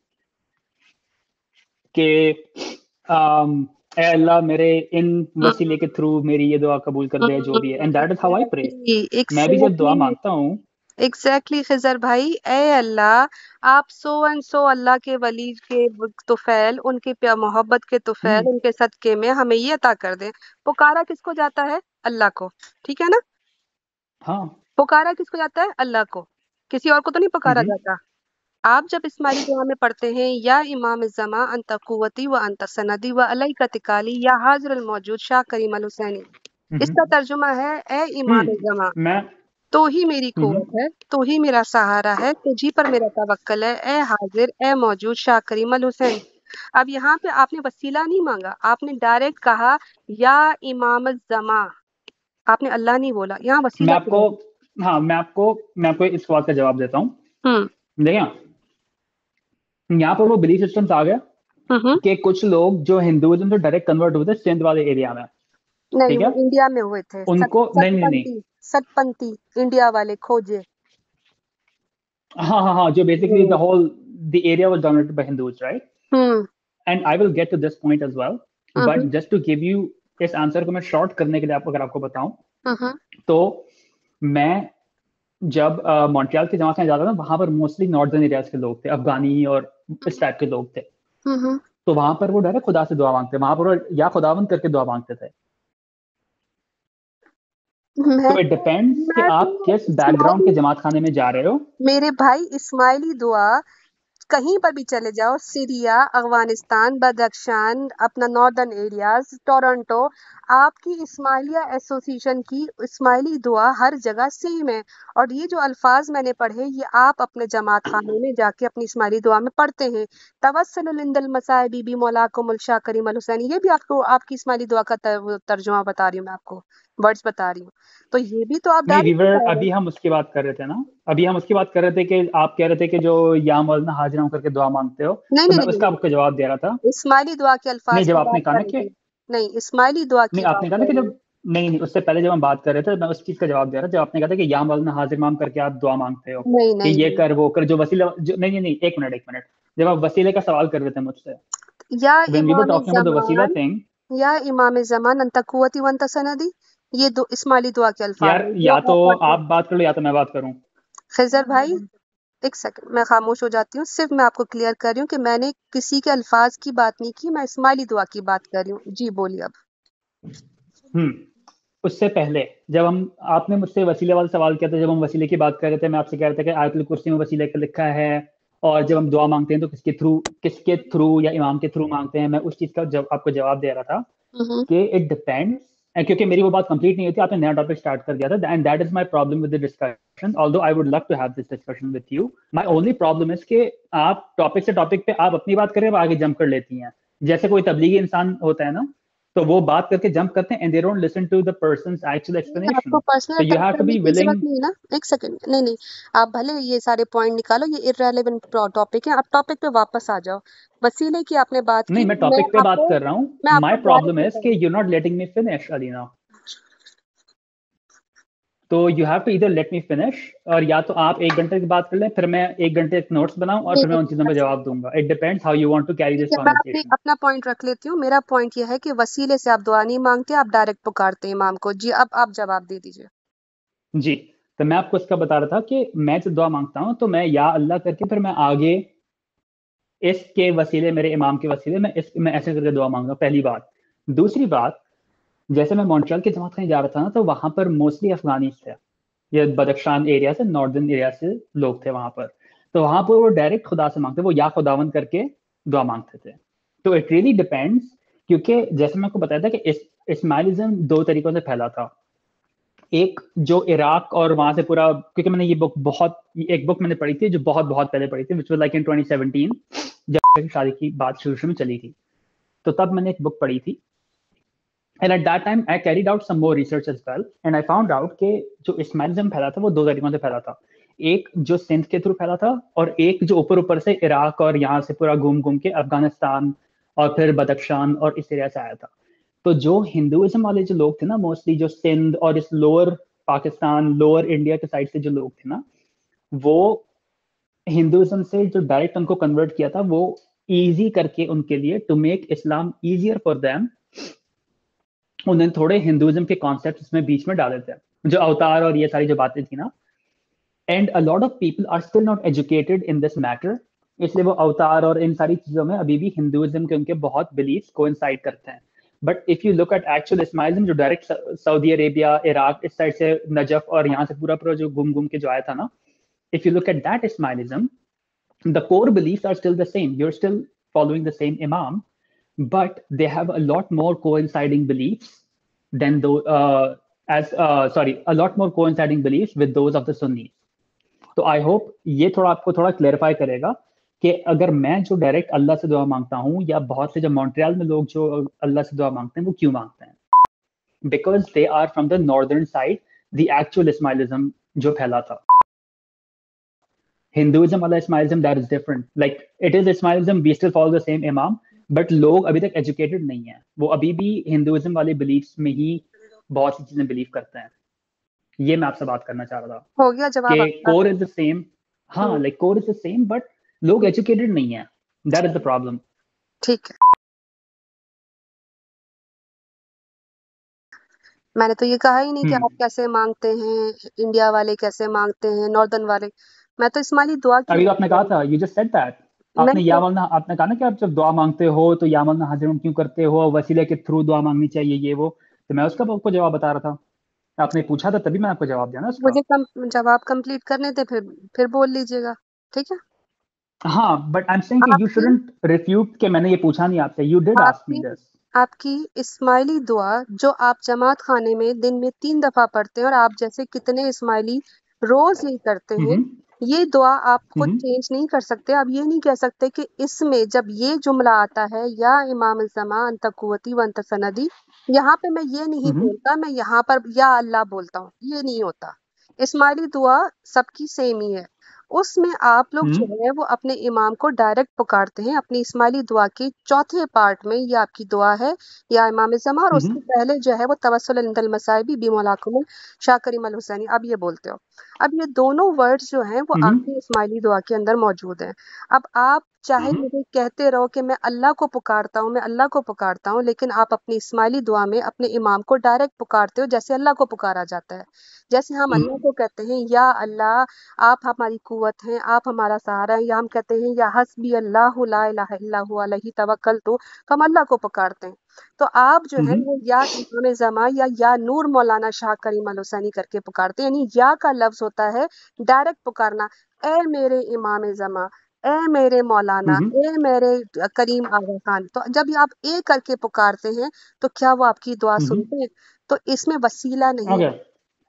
کہ اے اللہ میرے ان وسیلے کے تھرو میری یہ دعا قبول کر دے, جو بھی ہے. And that is how I pray. میں بھی جب دعا مانگتا ہوں ایگزیکٹلی خضر بھائی، اے اللہ آپ سو اینڈ سو اللہ کے ولی کے طفیل، ان کے محبت کے طفیل، ان کے صدقے میں ہمیں یہ عطا کر دیں. پکارا کس کو جاتا ہے؟ اللہ کو. ٹھیک ہے نا؟ ہاں پکارا کس کو جاتا ہے؟ اللہ کو. کسی اور کو تو نہیں پکارا جاتا. آپ جب اسماعیلی دعا میں پڑھتے ہیں یا امام الزما انت قوتی و انت سندی و علیک تکالی یا حاضر الموجود شاہ کریم الحسینی، اس کا ترجمہ ہے اے امام الزما تو ہی میری قوت ہے، تو ہی میرا سہارا ہے، تجھی پر میرا توکل ہے، اے حاضر اے موجود شاہ کریم الحسین. اب یہاں پہ آپ نے وسیلہ نہیں مانگا، آپ نے ڈائریکٹ کہا یا امام الزما. آپ نے اللہ نہیں بولا. یہاں وسیلہ میں آپ کو اس سوال کا جواب دیتا ہوں. دیکھیں یہاں پر وہ بلیف سسٹمز آ گیا کہ کچھ لوگ جو ہندوازم سے ڈائریکٹ کنورٹ ہوئے تھے سندھ والے ایریا میں, نہیں وہ انڈیا میں ہوئے تھے. ان کو نہیں سٹپنتی انڈیا والے کھوجے. ہاں جو basically the area was dominated by Hindus, right? And I will get to this point as well, but just to give you اس آنسر کو میں شارٹ کرنے کے لیے اگر آپ کو بتاؤں تو میں جب مونٹریال کی جماعت میں جاتا تھا وہاں پر موسٹلی ناردرن ایریاز کے لوگ تھے, افغانی اور اس ٹائپ کے لوگ تھے. تو وہاں پر وہ ڈائریکٹ خدا سے دعا مانگتے, وہاں پر وہ یا خداوند کر کے دعا مانگتے تھے. میں تو اٹ ڈپینڈس کہ میں آپ تو کس بیک گراؤنڈ کے جماعت خانے میں جا رہے ہو. میرے بھائی اسماعیلی دعا کہیں پر بھی چلے جاؤ, سیریا, افغانستان, بدخشان, اپنا ناردرن ایریاز, ٹورنٹو, آپ کی اسماعیلیہ ایسوسیشن کی اسماعیلی دعا ہر جگہ سیم ہے. اور یہ جو الفاظ میں نے پڑھے یہ آپ اپنے جماعت خانے میں جا کے اپنی اسماعیلی دعا میں پڑھتے ہیں. توسل الند المصائب بی مولاکم الشاہ کریم الحسین, یہ بھی آپ کو آپ کی اسماعیلی دعا کا ترجمہ بتا رہی ہوں, میں آپ کو ورڈز بتا رہی ہوں. تو یہ بھی تو آپ نہیں ڈائریکٹ ویور, بتا رہے ابھی ہم اس کی بات کر رہے تھے نا, ابھی ہم اس کی بات کر رہے تھے کہ آپ کہہ رہے تھے کہ جو یا مولانا حاضر ہوں کر کے دعا مانگتے ہو, نہیں تو نہیں میں نہیں اس کا نہیں آپ کو جواب دے رہا تھا. اسماعیلی دعا کے نہیں الفاظ جب کی آپ نے بات کہا کر نا رہی کہ تھی. نہیں, اسماعیلی دعا کی نہیں, آپ نے بات کہا نا کر کہ رہی جب ہوں. نہیں اس سے پہلے جب ہم بات کر رہے تھے میں اس چیز کا جواب دے رہا تھا جب آپ نے کہا تھا کہ یا مولانا حاضر امام کر کے آپ دعا مانگتے ہو نہیں کہ نہیں یہ نہیں کر وہ کر, جو وسیلہ جو نہیں ایک منٹ جب آپ وسیلے کا سوال کر رہے تھے مجھ سے, یا when we were امام talking about the wasila Zaman, thing, یا امام زمان انت قوتی وانت سندی, یہ دو اسماعیلی دعا کے الفاظ یار ہیں جو یا تو آپ پڑھتے ہیں. آپ بات کر لو یا تو میں بات کروں. خضر بھائی ایک سیکنڈ, میں خاموش ہو جاتی ہوں, صرف میں آپ کو کلیئر کر رہی ہوں کہ میں نے کسی کے الفاظ کی بات نہیں کی, میں اسماعیلی دعا کی بات کر رہی ہوں. جی بولیے اب. اس سے پہلے جب ہم آپ نے مجھ سے وسیلے والا سوال کیا تھا, جب ہم وسیلے کی بات کر رہے تھے میں آپ سے کہہ رہا تھا کہ آیت الکرسی میں وسیلے کا لکھا ہے, اور جب ہم دعا مانگتے ہیں تو کس کے تھرو یا امام کے تھرو مانگتے ہیں. میں اس چیز کا آپ کو جواب دے رہا تھا کہ اٹ ڈپینڈس, کیونکہ میری وہ بات کمپلیٹ نہیں ہوئی تھی, آپ نے نیا ٹاپک اسٹارٹ کر دیا تھا, and that is my problem with the discussion, although I would love to have this discussion with you. My only problem is کہ آپ ٹاپک سے ٹاپک پہ آپ اپنی بات کریں, وہ آگے جمپ کر لیتی ہیں, جیسے کوئی تبلیغی انسان ہوتا ہے نا, تو وہ بات کر کے جمپ کرتے ہیں and they don't listen to the person's actual نہیں, آپ کو explanation. Personal So you attack have to کرنے be کی willing. ضرورت نہیں ہے نا. ایک سیکنڈ, نہیں, آپ بھلے یہ سارے پوائنٹ نکالو, یہ irrelevant ٹاپک ہے, آپ ٹاپک پہ واپس آ جاؤ. وسیلے کی آپ نے بات نہیں کی, میں ٹاپک پہ بات کر رہا ہوں. میں آپ My کو problem ڈائریکٹ is بتا کہ رہی you're not letting me finish, Alina. تو you have to either let me finish, اور یا تو آپ 1 گھنٹے کی بات کر لیں, پھر میں 1 گھنٹے نوٹس بناؤں, اور پھر میں ان چیزوں پہ جواب دوں گا. It depends how you want to carry ٹھیک this ہے, میں conversation. اپنا پوائنٹ رکھ لیتی ہوں. میرا پوائنٹ یہ ہے کہ وسیلے سے آپ دعا نہیں مانگتے, آپ ڈائریکٹ پکارتے امام کو. جی اب آپ جواب دے دیجیے. جی, تو میں آپ کو اس کا بتا رہا تھا کہ میں جب دعا مانگتا ہوں تو میں یا اللہ کر کے پھر میں آگے اس کے وسیلے, میرے امام کے وسیلے میں ایسے کر کے دعا مانگتا ہوں. پہلی بات. دوسری بات, جیسے میں مونٹریال کی جماعت خانے جا رہا تھا نا, تو وہاں پر موسٹلی افغانیز تھے, یہ بدخشان ایریا سے, ناردرن ایریا سے لوگ تھے وہاں پر. تو وہاں پر وہ ڈائریکٹ خدا سے مانگتے, وہ یا خداوند کر کے دعا مانگتے تھے. تو اٹ ریئلی ڈپینڈس, کیونکہ جیسے میں آپ کو بتایا تھا کہ اسماعیلزم 2 طریقوں سے پھیلا تھا. ایک جو عراق اور وہاں سے پورا, کیونکہ میں نے یہ ایک بک میں نے پڑھی تھی جو بہت پہلے پڑھی تھی, which was like in 2017, جب شادی کی بات شروع میں چلی تھی, تو تب میں نے ایک بک پڑھی تھی. And at that time I carried out some more research as well, and I found out کہ جو اسماعیلزم پھیلا تھا وہ 2 طریقوں سے پھیلا تھا. ایک جو سندھ کے تھرو پھیلا تھا, اور ایک جو اوپر سے عراق اور یہاں سے پورا گھوم کے افغانستان اور پھر بدخشان اور اس ایریا سے آیا تھا. تو جو ہندوازم والے جو لوگ تھے نا, موسٹلی جو سندھ اور اس لوور پاکستان, لوور انڈیا کے سائڈ سے جو لوگ تھے نا, وہ ہندوازم سے جو ڈائریکٹ ان کو کنورٹ کیا تھا, وہ ایزی کر کے ان کے لیے, to make Islam easier for them, انہوں نے تھوڑے ہندوازم کے کانسیپٹ اس میں بیچ میں ڈالے تھے, جو اوتار اور یہ ساری جو باتیں تھیں نا. And a lot of people are still not educated in this matter, اس لیے وہ اوتار اور ان ساری چیزوں میں ابھی بھی ہندوازم کے ان کے بہت بلیفس کوئنسائڈ کرتے ہیں. But if you look at actual Ismailism, جو ڈائریکٹ سعودی عربیہ, عراق, اس سائڈ سے نجف اور یہاں سے پورا جو گھوم کے جو آیا تھا نا, if you look at that Ismailism, the core beliefs are still the same. You're still following the same imam, but they have a lot more coinciding beliefs than a lot more coinciding beliefs with those of the Sunnis. تو آئی ہوپ یہ تھوڑا آپ کو تھوڑا کلیئرفائی کرے گا کہ اگر میں جو ڈائریکٹ اللہ سے دعا مانگتا ہوں, یا بہت سے جو مونٹریال میں لوگ جو اللہ سے دعا مانگتے ہیں, وہ کیوں مانگتے ہیں. Because they are from the northern side, the actual Ismailism جو پھیلا تھا. Hinduism والا اسماعیلزم, that is different. Like it is Ismailism, we still follow the same imam, but لوگ ابھی تک ایجوکیٹڈ نہیں ہیں, وہ ابھی بھی ہندوازم والے بلیفس میں ہی بہت سی چیزیں بلیو کرتے ہیں. یہ میں آپ سے بات کرنا چاہ رہا تھا ہو گیا جواب کہ آپ کا. Core is the same. ہاں, like core is the same, but لوگ ایجوکیٹڈ نہیں ہیں, دیٹ از دا پرابلم. ٹھیک ہے, میں نے تو یہ کہا ہی نہیں کہ آپ کیسے مانگتے ہیں, انڈیا والے کیسے مانگتے ہیں, ناردرن والے. میں تو اسماعیلی دعا کی ابھی تو بات آپ نے کر کہا رہی ہوں. تھا, you just said that. आपने नहीं या मौलाना, आपने कहा ना कि आप जब दुआ मांगते हो तो या मौलाना हाजिर क्यों करते हो, वसीले के थ्रू दुआ मांगनी चाहिए ये वो, तो मैं उसका आपको जवाब बता रहा था, आपने पूछा था तभी मैं आपको जवाब दिया ना उसका। मुझे जवाब कंप्लीट करने थे, फिर बोल लीजिएगा, ठीक है। हाँ बट आई एम सेइंग कि यू आपकी शुडंट रिफ्यूट कि मैंने ये पूछा नहीं आपसे, यू डिड आस्क मी आपकी दिस। आपकी इस्माइली दुआ जो आप जमात खाने में दिन में 3 दफा पढ़ते हैं, और आप जैसे कितने इस्माइली रोज यही करते हैं, हम्म ये दुआ आप खुद हम्म चेंज नहीं कर सकते। आप ये नहीं कह सकते कि इसमें जब ये जुमला आता है या इमाम ज़मा अंत कुव्वती व अंत सनदी, यहाँ पे मैं ये नहीं हम्म बोलता, मैं यहाँ पर या अल्लाह बोलता हूँ, ये नहीं होता। इस्माइली दुआ सबकी सेम ही है। उसमें आप लोग जो हम्म है वो अपने इमाम को डायरेक्ट पुकारते हैं। अपनी इस्माइली दुआ के चौथे पार्ट में ये आपकी दुआ है या इमाम ज़मा, और हम्म उससे पहले जो है वो तवस्सुल इंदल मसाइबी बी मौलाकुमुल शाह करीम अल हुसैनी, अब ये बोलते हो। अब ये दोनों वर्ड्स जो हैं वो हम्म आपकी इस्माइली दुआ के अंदर मौजूद हैं। अब आप चाहे हम्म मुझे कहते रहो कि मैं अल्लाह को पुकारता हूँ, मैं अल्लाह को पुकारता हूँ, लेकिन आप अपनी इस्माइली दुआ में अपने इमाम को डायरेक्ट पुकारते हो जैसे अल्लाह को पुकारा जाता है। जैसे हम अल्लाह को कहते हैं या अल्लाह आप हमारी कुव्वत हैं, आप हमारा सहारा हैं, या हम कहते हैं या हस्बी अल्लाहु ला इलाहा इल्ला हुवा अलैहि तवक्कलतु, तो हम अल्लाह को पुकारते हैं। तो आप जो है वो या इमाम ज़मा या नूर मौलाना शाह करीम अल हुसैनी करके पुकारते हैं, यानी या का लफ्ज होता है डायरेक्ट पुकारना, ए मेरे इमाम ज़मा, ए मेरे मौलाना, ए मेरे करीम आगा खान। तो जब आप ए करके पुकारते हैं तो क्या वो आपकी दुआ सुनते हैं? तो इसमें वसीला नहीं ओके है।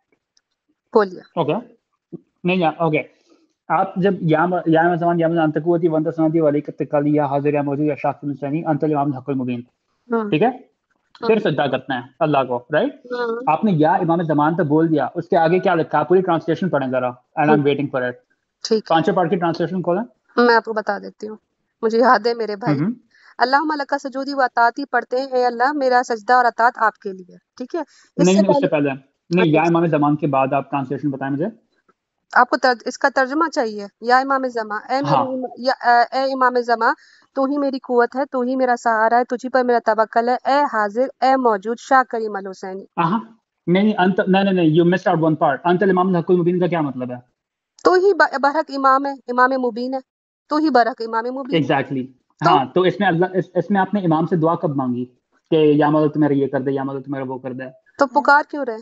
बोलिए। ओके नहीं या ओके, आप जब या ज़मान या अंतकुवती वंत सनदी वाली कत्तकाली या हाजिर या मौजूद या शाकिर हुसैनी अंतल इमाम हक़ुल मुबीन, हम्म ठीक है, फिर हम्म सजदा करते हैं अल्लाह को, राइट। हम्म, आपने या इमाम ज़मान तक बोल दिया, उसके आगे क्या लिखा है, पूरी ट्रांसलेशन पढ़ें जरा, एंड आई एम ठीक वेटिंग फॉर इट। ठीक है, पांचों पार्ट की ट्रांसलेशन खोलें। मैं आपको बता देती हूँ, मुझे याद है मेरे भाई। हम्म अल्लाहुम्मा लका सजूदी व अताती पढ़ते हैं, ए अल्लाह मेरा सजदा और अतात आपके लिए, ठीक है। नहीं इससे नहीं उससे पहले पहले नहीं, या इमाम ज़मान के बाद आप ट्रांसलेशन बताएं मुझे। आपको इसका तर्जुमा चाहिए। या इमाम ज़मा, हाँ ए इमाम ज़मा, तू ही मेरी कुव्वत है, तू ही मेरा सहारा है, तुझी पर मेरा तवक्कल है, ए हाजिर ए मौजूद शाह करीम अल हुसैनी। हाँ नहीं नहीं अंत नहीं नहीं नहीं, you missed out one part, अंतल इमाम हक़ुल मुबीन का क्या मतलब है? तू ही बरहक इमाम है, इमाम मुबीन है, तू ही बरहक इमाम मुबीन है। एग्जैक्टली तो हाँ, तो इसमें अल्लाह इसमें आपने इमाम से दुआ कब मांगी कि या मदद तुम्हारा ये कर दे, या मदद तुम्हारा वो कर दे? पुकार क्यों रहे?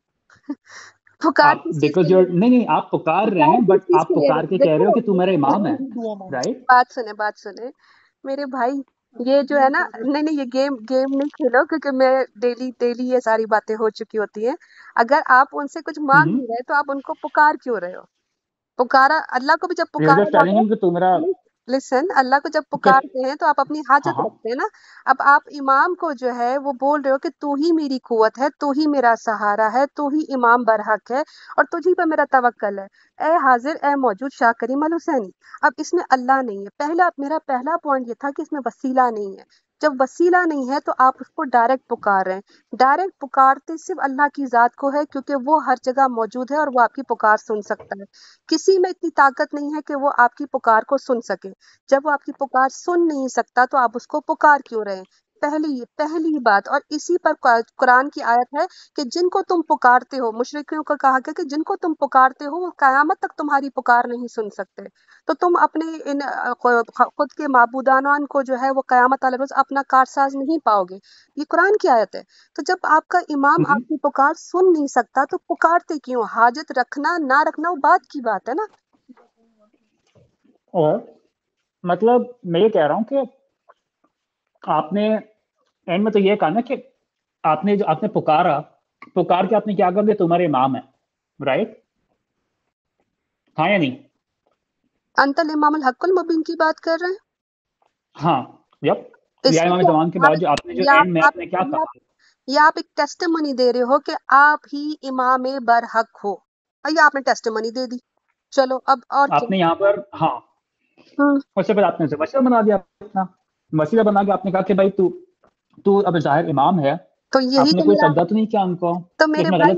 पुकार आप किस चीज के बिकॉज लिए? यूर नहीं नहीं, आप पुकार रहे पुकार हैं किस बट चीज आप के लिए पुकार के रहे? कह रहे हो देखो कि तू मेरा इमाम है, देखो, राइट। बात सुने मेरे भाई। ये जो है ना, नहीं नहीं, ये गेम गेम नहीं खेलो, क्योंकि मैं डेली डेली ये सारी बातें हो चुकी होती हैं। अगर आप उनसे कुछ मांग नहीं रहे तो आप उनको पुकार क्यों रहे हो? पुकारा अल्लाह को भी जब यू पुकारा जस्ट टेलिंग जाता हिम कि तू मेरा है, लिसन, अल्लाह को जब कुछ। पुकारते हैं तो आप अपनी हाँ हाजत हाँ रखते हैं ना। अब आप इमाम को जो है वो बोल रहे हो कि तू ही मेरी कुव्वत है, तू ही मेरा सहारा है, तू ही इमाम बरहक है, और तुझी पर मेरा तवक्कल है, ए हाजिर ए मौजूद शाह करीम अल हुसैनी। अब इसमें अल्लाह नहीं है। मेरा पहला पॉइंट ये था कि इसमें वसीला नहीं है। जब वसीला नहीं है तो आप उसको डायरेक्ट पुकार रहे हैं। डायरेक्ट पुकारते सिर्फ अल्लाह की जात को है, क्योंकि वो हर जगह मौजूद है और वो आपकी पुकार सुन सकता है। किसी में इतनी ताकत नहीं है कि वो आपकी पुकार को सुन सके। जब वो आपकी पुकार सुन नहीं सकता तो आप उसको पुकार क्यों रहे हैं? पहली बात। और इसी पर कुरान की आयत है कि जिनको तुम पुकारते हो, मुशरिकों को कहा गया कि जिनको तुम पुकारते हो वो कयामत तक तुम्हारी पुकार नहीं सुन सकते। तो तुम अपने इन खुद के माबूदान को जो है वो कयामत वाले रोज अपना कारसाज नहीं पाओगे। ये कुरान की आयत है। तो जब आपका इमाम आपकी पुकार सुन नहीं सकता तो पुकारते क्यों? हाजत रखना ना रखना वो बात की बात है ना। और मतलब मैं ये कह रहा हूँ कि आपने एंड में तो ये कहा ना कि आपने जो आपने पुकारा, पुकार के आपने क्या कर दिया, तुम्हारे इमाम है, राइट, हाँ या नहीं? अंतल इमामुल हक्कुल मुबीन की बात कर रहे हैं। हाँ यप, या इसमें इमाम क्या ज़मान के आप बाद जो आपने जो या एंड में आप आपने क्या या आप कहा, या आप एक टेस्टिमनी दे रहे हो कि आप ही इमाम बरहक हो, और ये आपने टेस्टिमनी दे दी। चलो अब और क्या? आपने यहाँ पर हाँ, हम्म उससे पहले आपने उसे वसीला बना दिया अपना, वसीला बना के आपने कहा कि भाई तू तू अब ज़ाहिर इमाम है, तो यही आपने तो कोई मेरा सजदा तो नहीं किया उनको, तो तो मेरे इसमें भाई गलत क्या है?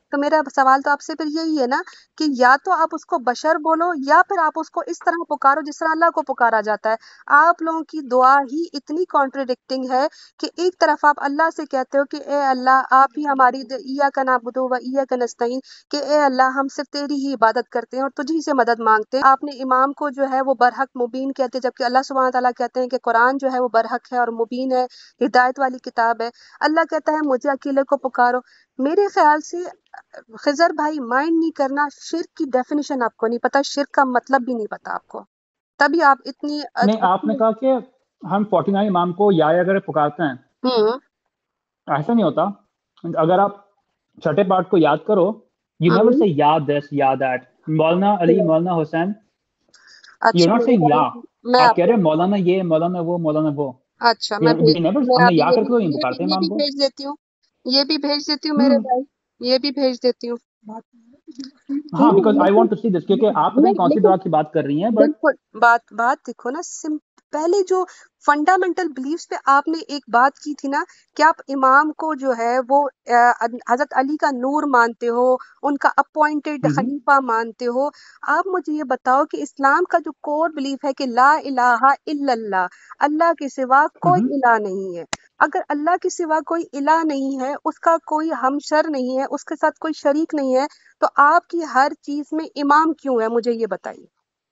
تو میرا سوال تو آپ سے پھر یہی ہے نا کہ یا تو آپ اس کو بشر بولو یا پھر آپ اس کو اس طرح پکارو جس طرح اللہ کو پکارا جاتا ہے. آپ لوگوں کی دعا ہی اتنی کانٹرڈکٹنگ ہے کہ ایک طرف آپ اللہ سے کہتے ہو کہ اے اللہ آپ ہی ہماری ایاک نعبد و ایاک نستعین، کہ اے اللہ ہم صرف تیری ہی عبادت کرتے ہیں اور تجھی سے مدد مانگتے ہیں. آپ نے امام کو جو ہے وہ برحق مبین کہتے ہیں، جبکہ اللہ سبحانہ تعالیٰ کہتے ہیں کہ قرآن جو ہے وہ برحق ہے اور مبین ہے، ہدایت والی کتاب ہے. اللہ کہتا ہے مجھے اکیلے کو پکارو. میرے خیال سے خضر بھائی مائنڈ نہیں کرنا، شرک کی ڈیفینیشن آپ کو نہیں پتا، شرک کا مطلب بھی نہیں پتا آپ کو، تبھی آپ اتنی نہیں، آپ نے کہا کہ ہم 49 امام کو یا کر پکارتے ہیں. ہوں ایسا نہیں ہوتا. اگر آپ چھٹے پارٹ کو یاد کرو، یو نیور سے یا دس یا دیٹ. مولانا علی، مولانا حسین، یو اچھا ناٹ میرے سیئنگ یا. بھائی، میں آپ آپ کہہ رہے کو ہیں مولانا یہ، مولانا وہ، مولانا وہ. اچھا میں ہم نے ابھی یا کر کے تو نہیں پکارتے یہ امام بھی کو. بھیج دیتی ہوں، یہ بھی بھیج دیتی ہوں میرے بھائی، یہ بھی بھیج دیتی ہوں. ہاں، بیکاز آئی لیکن وانٹ ٹو سی دس، کیونکہ آپ پتہ نہیں کون سی لیکن دعا کی بات کر رہی ہیں، بٹ بالکل بات دیکھو نا، پہلے جو فنڈامنٹل بلیفس پہ آپ نے ایک بات کی تھی نا کہ آپ امام کو جو ہے وہ حضرت علی کا نور مانتے ہو، ان کا اپوائنٹڈ خلیفہ مانتے ہو. آپ مجھے یہ بتاؤ کہ اسلام کا جو کور بلیف ہے کہ لا الہ الا اللہ، اللہ کے سوا کوئی الہ نہیں ہے. اگر اللہ کے سوا کوئی الہ نہیں ہے، اس کا کوئی ہمشر نہیں ہے، اس کے ساتھ کوئی شریک نہیں ہے، تو آپ کی ہر چیز میں امام کیوں ہے؟ مجھے یہ بتائیے.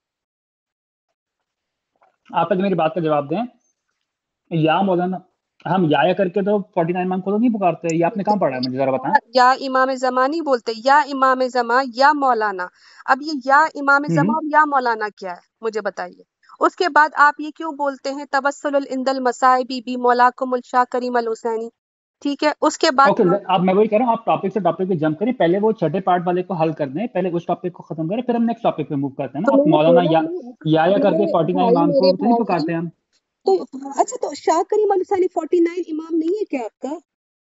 آپ پہلے میری بات کا جواب دیں. یا مولانا، ہم یا کر کے تو 49 امام کو تو نہیں پکارتے. یہ آپ نے کہاں پڑھا ہے؟ مجھے ذرا بتائیں. یا امام زمان نہیں بولتے، یا امام زمان یا مولانا. اب یہ یا امام زمان اور یا مولانا کیا ہے مجھے بتائیے. اس کے بعد آپ یہ کیوں بولتے ہیں توسل العند المصائب بی مولاکم الشاہ کریم الحسینی؟ ٹھیک ہے، اس کے بعد اوکے، اب میں وہی کہہ رہا ہوں، آپ ٹاپک سے ٹاپک پہ جمپ کریں. پہلے وہ چھٹے پارٹ والے کو حل کر دیں، پہلے اس ٹاپک کو ختم کریں، پھر ہم نیکسٹ ٹاپک پہ موو کرتے ہیں نا. تو آپ میں نے مولانا بولا یا کر کے 49 امام کو تو نہیں پکارتے ہم. تو اچھا، تو شاہ کریم الحسینی 49 امام نہیں ہے کیا آپ کا؟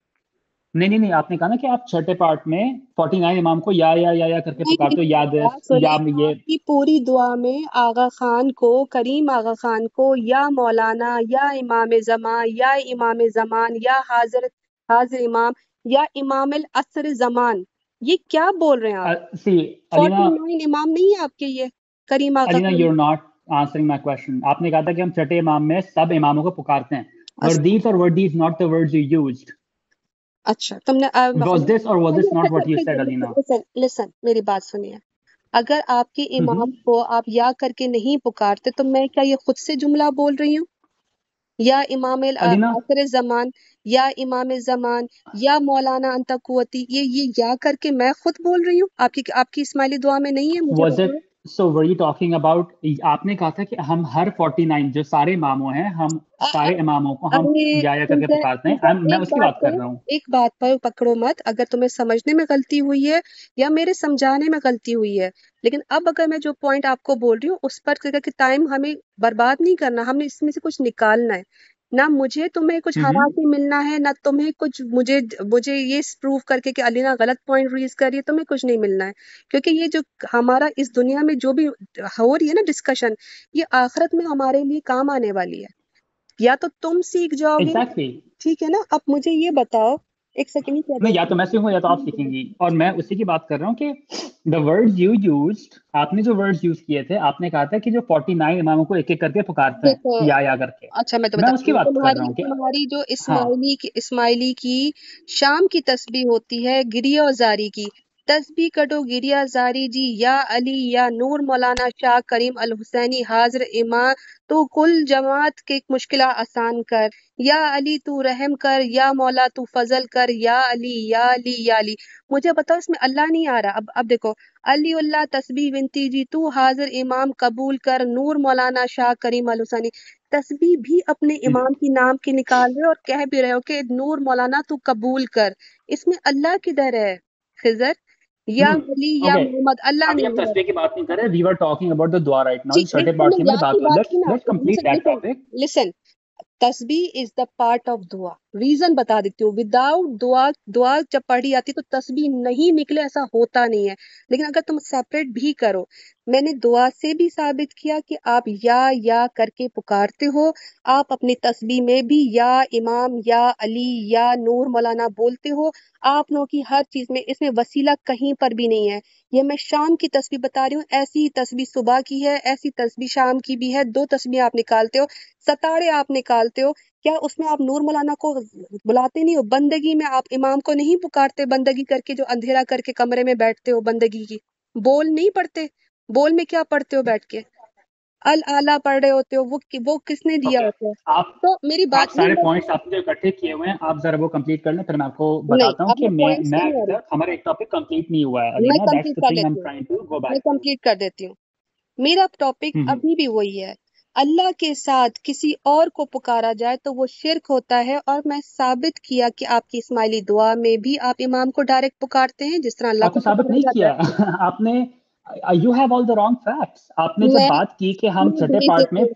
نہیں، آپ نے کہا نا کہ آپ چھٹے پارٹ میں 49 امام کو یا کر کے پکارتے ہو. یاد ہے یا یہ آپ کی پوری دعا میں آغا خان کو، کریم آغا خان کو یا مولانا یا امام زمان یا امام زمان یا حاضر امام یا امام العصر زمان، یہ کیا بول رہے ہیں آپ؟ سی علینا 49 امام نہیں ہے آپ کے یہ کریم آغا علینا، خان؟ You are not answering my question. آپ نے کہا تھا کہ ہم چھٹے امام میں سب اماموں کو پکارتے ہیں. وردیز اور وردیز not the words you used. اچھا تم نے Was this or was this not what you said, Alina? لسن میری بات سنیے. اگر آپ کے امام کو آپ یا کر کے نہیں پکارتے تو میں کیا یہ خود سے جملہ بول رہی ہوں؟ یا امام علینا، آخر زمان یا امام زمان یا مولانا انت قوتی، یہ یا کر کے میں خود بول رہی ہوں؟ آپ کی اسماعیلی دعا میں نہیں ہے؟ مجھے was بتائیں. it so were you talking about، آپ نے کہا تھا کہ ہم ہر 49 جو سارے اماموں ہیں، ہم سارے اماموں کو ہم یا کر کے پکارتے ہیں. میں اس کی بات کر رہا ہوں. ایک بات پر پکڑو مت، اگر تمہیں سمجھنے میں غلطی ہوئی ہے یا میرے سمجھانے میں غلطی ہوئی ہے، لیکن اب اگر میں جو پوائنٹ آپ کو بول رہی ہوں اس پر کہ ٹائم ہمیں برباد نہیں کرنا، ہم نے اس میں سے کچھ نکالنا ہے. نہ مجھے تمہیں کچھ ہرا کے ملنا ہے، نہ تمہیں کچھ مجھے یہ پروف کر کے کہ علینا غلط پوائنٹ ریز کر رہی ہے، تمہیں کچھ نہیں ملنا ہے. کیونکہ یہ جو ہمارا اس دنیا میں جو بھی ہو رہی ہے نا ڈسکشن، یہ آخرت میں ہمارے لیے کام آنے والی ہے. یا تو تم سیکھ جاؤ گے، ایگزیکٹلی. ٹھیک ہے نا. اب مجھے یہ بتاؤ، ایک سیکنڈ نہیں، یا تو میں سیکھوں یا تو آپ سیکھیں گی. اور میں اسی کی بات کر رہا ہوں کہ the words you used، آپ نے جو words یوز کیے تھے، آپ نے کہا تھا کہ جو 49 اماموں کو ایک ایک کر کے پکارتے دیکھو، ہیں یا کر کے. اچھا میں تو میں بتا اس کی بات کر رہا ہوں کہ تمہاری جو ہاں، اسماعیلی کی شام کی تسبیح ہوتی ہے گریہ و زاری کی، تسبیح کٹو گریہ زاری جی، یا علی یا نور مولانا شاہ کریم الحسینی حاضر امام، تو کل جماعت کے مشکلہ آسان کر، یا علی تو رحم کر، یا مولا تو فضل کر، یا علی یا علی یا علی. مجھے بتاؤ اس میں اللہ نہیں آ رہا. اب دیکھو، علی اللہ تسبیح ونتی جی، تو حاضر امام قبول کر، نور مولانا شاہ کریم الحسینی. تسبیح بھی اپنے امام کی نام کی نکال رہے ہو اور کہہ بھی رہے ہو کہ نور مولانا تو قبول کر. اس میں اللہ کدھر ہے خضر؟ یا علی یا محمد، اللہ ابھی ہم نہیں ہے. تصویر کی بات نہیں کر رہے. we were talking about the dua right now. چھٹے تم پارٹ نے کی یا ہماری کی بات بات کی نا. let's complete that topic. Listen, تسبیح از دا پارٹ آف دعا. ریزن بتا دیتی ہوں، وداؤٹ دعا جب پڑھی جاتی تو تسبیح نہیں نکلے ایسا ہوتا نہیں ہے. لیکن اگر تم سیپریٹ بھی کرو، میں نے دعا سے بھی ثابت کیا کہ آپ یا کر کے پکارتے ہو، آپ اپنی تسبیح میں بھی یا امام یا علی یا نور مولانا بولتے ہو، آپ لوگوں کی ہر چیز میں اس میں وسیلہ کہیں پر بھی نہیں ہے۔ یہ میں شام کی تسبیح بتا رہی ہوں، ایسی تسبیح صبح کی ہے، ایسی تسبیح شام کی بھی ہے، 2 تسبیح آپ نکالتے ہو، ستاڑے آپ نکالتے ہو، کیا اس میں آپ نور مولانا کو بلاتے نہیں ہو؟ بندگی میں آپ امام کو نہیں پکارتے؟ بندگی کر کے جو اندھیرا کر کے کمرے میں بیٹھتے ہو بندگی کی، بول نہیں پڑھتے؟ بول میں کیا پڑھتے ہو بیٹھ کے؟ الاعلیٰ پڑھ رہے ہوتے ہو، وہ کس نے دیا اوکے ہوتا ہے؟ آپ تو میری آپ بات سارے نہیں پوائنٹس آپ نے جو اکٹھے کیے ہوئے ہیں آپ ذرا وہ کمپلیٹ کر لیں، پھر میں آپ کو نہیں، بتاتا ہوں اب کہ میں پوائنٹس میں پہ نہیں ابھی آ رہی، تک ہمارا ایک ٹاپک کمپلیٹ نہیں ہوا ہے میں علینا، دیٹس کمپلیٹ the کر thing I'm دیتی ہوں، trying to go میں back to. کمپلیٹ کر دیتی ہوں۔ میرا ٹاپک ابھی بھی وہی ہے، اللہ کے ساتھ کسی اور کو پکارا جائے تو وہ شرک ہوتا ہے، اور میں ثابت کیا کہ آپ کی اسماعیلی دعا میں بھی آپ امام کو ڈائریکٹ پکارتے ہیں جس طرح اللہ آپ کو نے ثابت پکارا نہیں جاتا کیا ہے۔ آپ نے you have all the wrong facts. آپ نے جب میں بات کی کہ ہم میں چھٹے بھیج پارٹ دیتی میں ہوں،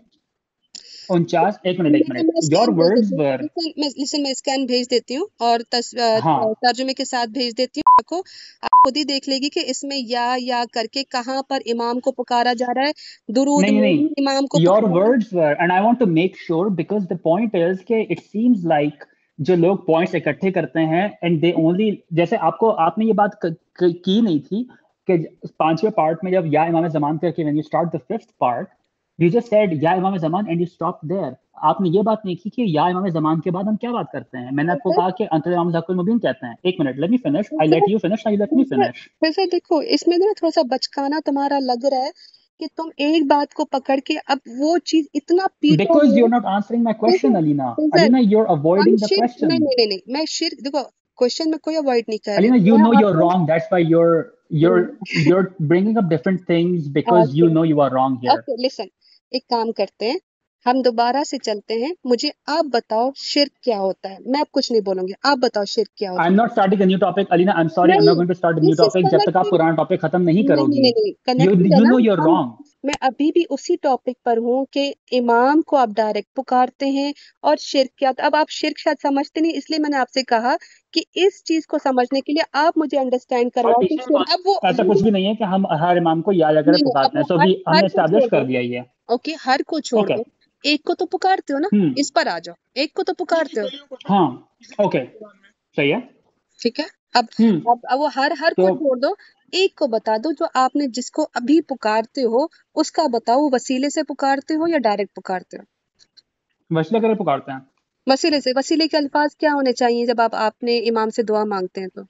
49 ایک منٹ میں یور اسکین بھیج ورڈز دیتی ور ہوں، لسن میں اسکین بھیج دیتی ہوں اور ہاں ترجمے کے ساتھ بھیج دیتی ہوں آپ کو، آپ خود ہی دیکھ لے گی کہ اس میں یا کر کے کہاں پر امام کو پکارا جا رہا ہے، درود نہیں میں نہیں بھی امام کو یور پکارا۔ Words were and I want to make sure because the point is کہ اٹ سیمز لائک جو لوگ پوائنٹس اکٹھے کرتے ہیں اینڈ دے اونلی جیسے آپ نے یہ بات کی نہیں تھی کہ 5ویں پارٹ میں جب یا امام زمان کر کے when you start the 5th part you just said یا امام زمان and you stopped there. آپ نے یہ بات نہیں کی کہ یا امام زمان کے بعد ہم کیا بات کرتے ہیں. میں نے آپ کو کہا کہ انت امام ذاکر المبین کہتے ہیں. ایک منٹ let me finish. I let you finish, now you let me finish. ویسے دیکھو اس میں نا تھوڑا سا بچکانا تمہارا لگ رہا ہے کہ تم ایک بات کو پکڑ کے اب وہ چیز اتنا پیٹو Because گے۔ you're not answering my question, Alina. Faisal, Alina, you're ہم avoiding the شرک نہیں question. نہیں نہیں نہیں، میں شرک دیکھو کوشچن میں کوئی اوائڈ نہیں کر رہی Alina, ہوں، you میں know آپ you're کو wrong. That's why you're bringing up different things because you know you are wrong here. Okay listen, ایک کام کرتے ہیں، ہم دوبارہ سے چلتے ہیں، مجھے آپ بتاؤ شرک کیا ہوتا ہے، میں اب کچھ نہیں بولوں گی، آپ بتاؤ شرک کیا ہوتا I'm not starting a new topic, Alina. I'm sorry. I'm not نہیں، going to start a new this is topic جب تک آپ کنیکٹڈ، پرانا ٹاپک ختم نہیں نہیں کرو نہیں گی. نہیں نہیں You کنیکٹڈ ہے you نا، know you're ہم wrong. میں ابھی بھی اسی ٹاپک پر ہوں کہ امام کو آپ ڈائریکٹ پکارتے ہیں اور شرک کیا ہوتا ہے۔ اب آپ شرک شاید سمجھتے نہیں، اس لیے میں نے آپ سے کہا کہ اس چیز کو سمجھنے کے لیے آپ مجھے انڈرسٹینڈ اور کرواؤ کہ پیچھے شرک، اب وہ ایسا کچھ بھی نہیں ہے کہ ہم ہر امام کو یا کر نہیں نہیں، اب پکارتے وہ ہیں. سو ہر بھی ہم ہر نے کو چھوڑ اسٹیبلش دو، کر دیا یہ. اوکے ہر کو چھوڑ اوکے دو، ایک کو تو پکارتے ہو نا، اس پر آ جاؤ، ایک کو تو پکارتے ہو، ہاں اوکے صحیح ہے. ٹھیک ہے؟ اب اب وہ ہر تو کو چھوڑ دو، ایک کو بتا دو جو آپ نے جس کو ابھی پکارتے ہو اس کا بتاؤ، وسیلے سے پکارتے ہو یا ڈائریکٹ پکارتے ہو؟ وسیلہ کرے پکارتے ہیں. وسیلے سے، وسیلے کے الفاظ کیا ہونے چاہیے جب آپ نے امام سے دعا مانگتے ہیں تو؟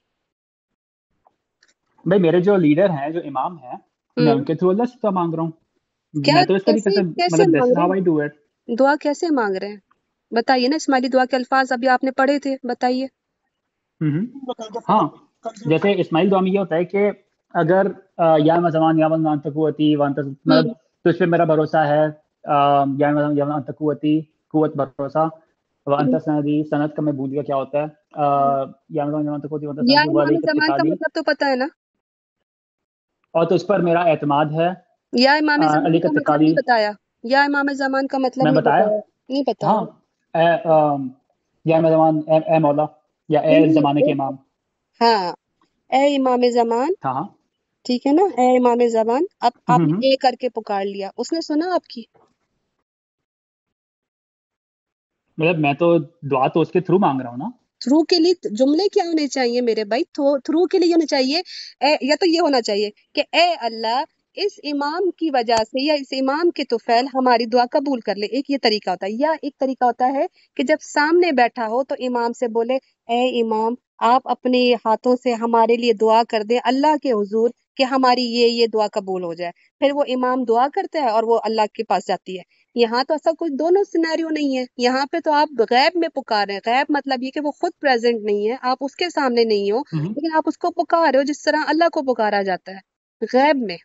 بھائی میرے جو لیڈر ہیں جو امام ہیں میں ان کے تھرو اللہ سے دعا مانگ رہا ہوں. کیا میں تو اس طریقے کیسے سے کیسے مطلب دس مانگ از رہے ہاؤ آئی ڈو اٹ. ہیں؟ دعا کیسے مانگ رہے ہیں بتائیے نا، اسماعیلی دعا کے الفاظ ابھی آپ نے پڑھے تھے، بتائیے۔ ہاں جیسے اسماعیل دعا میں یہ ہوتا ہے کہ اگر یا زمان یا من تقوتی مطلب تجھ پہ میرا بھروسہ ہے، یا من تقوتی قوت بھروسہ، وانت سندی سند کا میں بھول گیا کیا ہوتا ہے، یا من تقوتی وانت یا سندی امام والی زمان کا اتقالی، مطلب تو پتہ ہے نا؟ اور تو اس پر میرا اعتماد ہے. یا امام علی زمان کا کا مطلب اتقالی نہیں بتایا، یا امام زمان کا مطلب میں نہیں بتایا. بتایا، نہیں ہاں بتایا۔ یا زمان اے مولا یا اے زمانے کے امام. ہاں، اے امام زمان، ہاں ہاں ٹھیک ہے نا، اے امام زمان، اب آپ نے اے کر کے پکار لیا، اس نے سنا آپ کی؟ مطلب میں تو دعا تو اس کے تھرو مانگ رہا ہوں نا. تھرو کے لیے جملے کیا ہونے چاہیے میرے بھائی؟ تھرو کے لیے ہونا چاہیے یا تو یہ ہونا چاہیے کہ اے اللہ اس امام کی وجہ سے یا اس امام کے طفیل ہماری دعا قبول کر لے، ایک یہ طریقہ ہوتا ہے، یا ایک طریقہ ہوتا ہے کہ جب سامنے بیٹھا ہو تو امام سے بولے اے امام آپ اپنے ہاتھوں سے ہمارے لیے دعا کر دیں اللہ کے حضور کہ ہماری یہ دعا قبول ہو جائے، پھر وہ امام دعا کرتا ہے اور وہ اللہ کے پاس جاتی ہے۔ یہاں تو ایسا کچھ دونوں سینیریو نہیں ہے، یہاں پہ تو آپ غیب میں پکار رہے ہیں، غیب مطلب یہ کہ وہ خود پریزنٹ نہیں ہے، آپ اس کے سامنے نہیں ہو لیکن آپ اس کو پکار رہے ہو جس طرح اللہ کو پکارا جاتا ہے غیب میں۔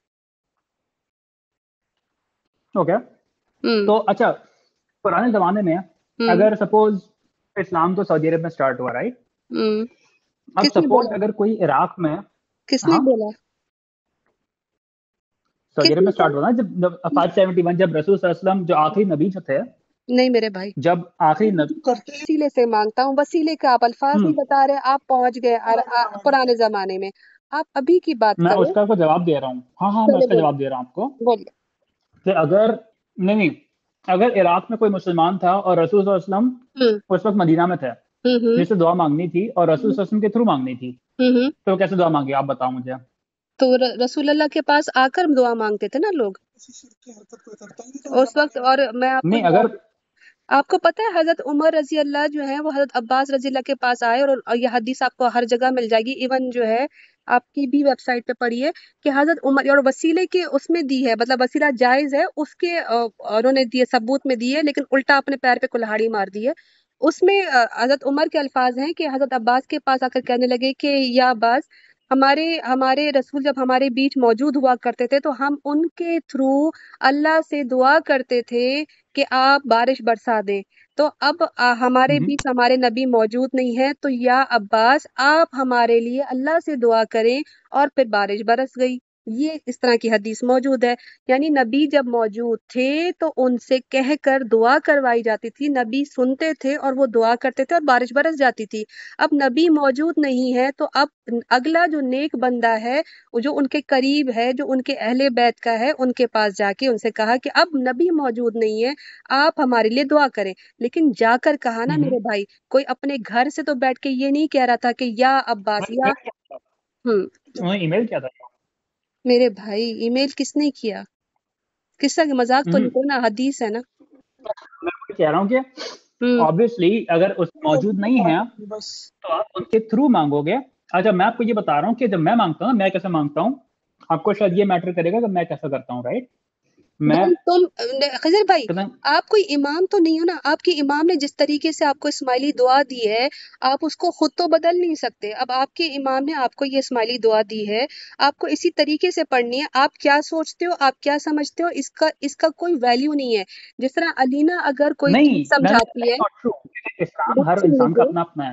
اوکے ہوں تو اچھا پرانے زمانے میں ہوں اگر سپوز اسلام تو سعودی عرب میں سٹارٹ ہوا رائٹ. ہوں اب کس نے سپوز بولا؟ اگر کوئی عراق میں کس نے ہاں بولا؟ سعودی کس عرب نے میں سٹارٹ ہوا نا جب 571 جب رسول صلی اللہ علیہ وسلم جو آخری نبی جو تھے نہیں میرے بھائی، جب آخری نبی وسیلے سے مانگتا ہوں، وسیلے کے آپ الفاظ نہیں بتا رہے، آپ پہنچ گئے پرانے زمانے میں، آپ ابھی کی بات میں کرو. اس کا جواب دے رہا ہوں. ہاں میں چلے اس کا بولے جواب دے رہا ہوں آپ کو بولے. کہ اگر نہیں اگر عراق میں کوئی مسلمان تھا اور رسول صلی اللہ علیہ وسلم اس وقت مدینہ میں تھے جس سے دعا مانگنی تھی اور رسول صلی اللہ علیہ وسلم کے تھرو مانگنی تھی تو کیسے دعا مانگی آپ بتاؤ مجھے. تو رسول اللہ کے پاس آ کر دعا مانگتے تھے نا لوگ اس وقت. اور میں آپ کو نہیں اگر آپ کو پتہ ہے حضرت عمر رضی اللہ جو ہے وہ حضرت عباس رضی اللہ کے پاس آئے, اور یہ حدیث آپ کو ہر جگہ مل جائے گی, ایون جو ہے آپ کی بھی ویب سائٹ پہ پڑھی ہے کہ حضرت عمر, اور وسیلے کے اس میں دی ہے, مطلب وسیلہ جائز ہے اس کے انہوں نے دیے ثبوت میں دی ہے, لیکن الٹا اپنے پیر پہ کلہاڑی مار دی ہے. اس میں حضرت عمر کے الفاظ ہیں کہ حضرت عباس کے پاس آ کر کہنے لگے کہ یا عباس, ہمارے رسول جب ہمارے بیچ موجود ہوا کرتے تھے تو ہم ان کے تھرو اللہ سے دعا کرتے تھے کہ آپ بارش برسا دیں. تو اب ہمارے بیچ ہمارے نبی موجود نہیں ہے, تو یا عباس آپ ہمارے لیے اللہ سے دعا کریں, اور پھر بارش برس گئی. یہ اس طرح کی حدیث موجود ہے. یعنی نبی جب موجود تھے تو ان سے کہہ کر دعا کروائی جاتی تھی, نبی سنتے تھے اور وہ دعا کرتے تھے اور بارش برس جاتی تھی. اب نبی موجود نہیں ہے تو اب اگلا جو نیک بندہ ہے, جو ان کے قریب ہے, جو ان کے اہل بیت کا ہے, ان کے پاس جا کے ان سے کہا کہ اب نبی موجود نہیں ہے, آپ ہمارے لیے دعا کریں. لیکن جا کر کہا نا میرے بھائی, کوئی اپنے گھر سے تو بیٹھ کے یہ نہیں کہہ رہا تھا کہ یا عباس یا ای میل کیا تھا میرے بھائی. ای میل کس نے کیا؟ کس طرح مذاق تو نہیں کرنا, حدیث ہے نا. میں کہہ رہا ہوں کہ obviously اگر اس موجود نہیں ہے تو آپ ان کے تھرو مانگو گے. اچھا میں آپ کو یہ بتا رہا ہوں کہ جب میں مانگتا ہوں میں کیسے مانگتا ہوں, آپ کو شاید یہ میٹر کرے گا کہ میں کیسا کرتا ہوں. رائٹ میں تم خضر بھائی آپ کوئی امام تو نہیں ہو نا, آپ کے امام نے جس طریقے سے آپ کو اسماعیلی دعا دی ہے آپ اس کو خود تو بدل نہیں سکتے. اب آپ کے امام نے آپ کو یہ اسماعیلی دعا دی ہے, آپ کو اسی طریقے سے پڑھنی ہے. آپ کیا سوچتے ہو, آپ کیا سمجھتے ہو, اس کا کوئی ویلیو نہیں ہے. جس طرح علینا اگر کوئی چیز سمجھاتی ہے, اسلام ہر انسان کا اپنا اپنا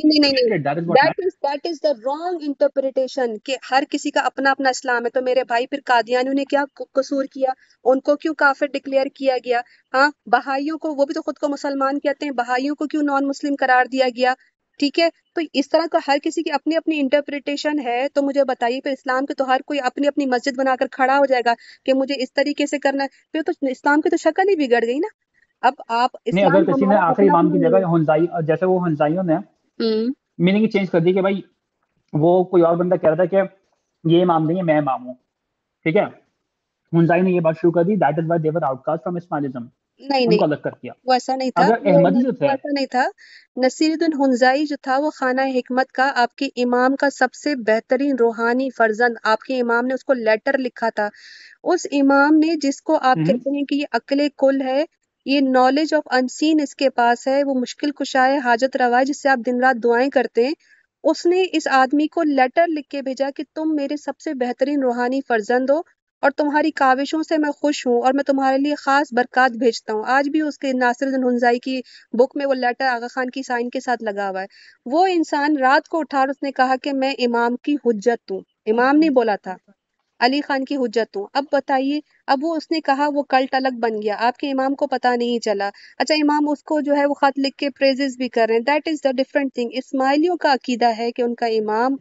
ہے. That is the wrong interpretation کہ ہر کسی کا اپنا اپنا اسلام ہے. تو میرے بھائی پھر قادیانیوں نے کیا قصور کیا, ان کو کیوں کافر ڈکلیئر کیا گیا؟ ہاں بہائیوں کو, وہ بھی تو خود کو مسلمان کہتے ہیں, بہائیوں کو کیوں نان مسلم قرار دیا گیا؟ ٹھیک ہے, تو اس طرح کا ہر کسی کی اپنی اپنی انٹرپریٹیشن ہے. تو مجھے بتائیے پھر اسلام کے تو ہر کوئی اپنی اپنی مسجد بنا کر کھڑا ہو جائے گا کہ مجھے اس طریقے سے کرنا ہے, پھر تو اسلام کی تو شکل ہی بگڑ گئی نا. اب آپ نہیں اگر اسلام کسی نے ہمارا آخری اپنا امام کی بھی جگہ ہنزائی, جیسے وہ ہنزائیوں نے میننگ چینج کر دی کہ بھائی وہ کوئی اور بندہ کہہ رہا تھا کہ یہ امام نہیں ہے میں امام ہوں, ٹھیک ہے, ہنزائی نے یہ بات شروع کر دی, that is why they were outcast from Ismailism. ان کو الگ کر دیا. وہ ایسا نہیں تھا, اگر احمدی جو تھے وہ ایسا نہیں تھا. نصیر الدین ہنزائی جو تھا وہ خانہ حکمت کا آپ کے امام کا سب سے بہترین روحانی فرزند, آپ کے امام نے اس کو لیٹر لکھا تھا. اس امام نے جس کو آپ کہتے ہیں کہ یہ عقل کل ہے, یہ نالج آف انسین اس کے پاس ہے, وہ مشکل کشا ہے, حاجت روا ہے, جس سے آپ دن رات دعائیں کرتے ہیں, اس نے اس آدمی کو لیٹر لکھ کے بھیجا کہ تم میرے سب سے بہترین روحانی فرزند ہو اور تمہاری کاوشوں سے میں خوش ہوں اور میں تمہارے لیے خاص برکات بھیجتا ہوں. آج بھی اس کے ناصر الدین ہنزائی کی بک میں وہ لیٹر آغا خان کی سائن کے ساتھ لگا ہوا ہے. وہ انسان رات کو اٹھا اور اس نے کہا کہ میں امام کی حجت ہوں. امام نہیں بولا تھا, علی خان کی حجت ہوں. اب بتائیے, اب وہ اس نے کہا وہ کلٹ الگ بن گیا, آپ کے امام کو پتہ نہیں چلا. اچھا امام اس کو جو ہے وہ خط لکھ کے پریزز بھی کر رہے ہیں, that is the different thing. اسماعیلیوں کا عقیدہ ہے کہ ان کا امام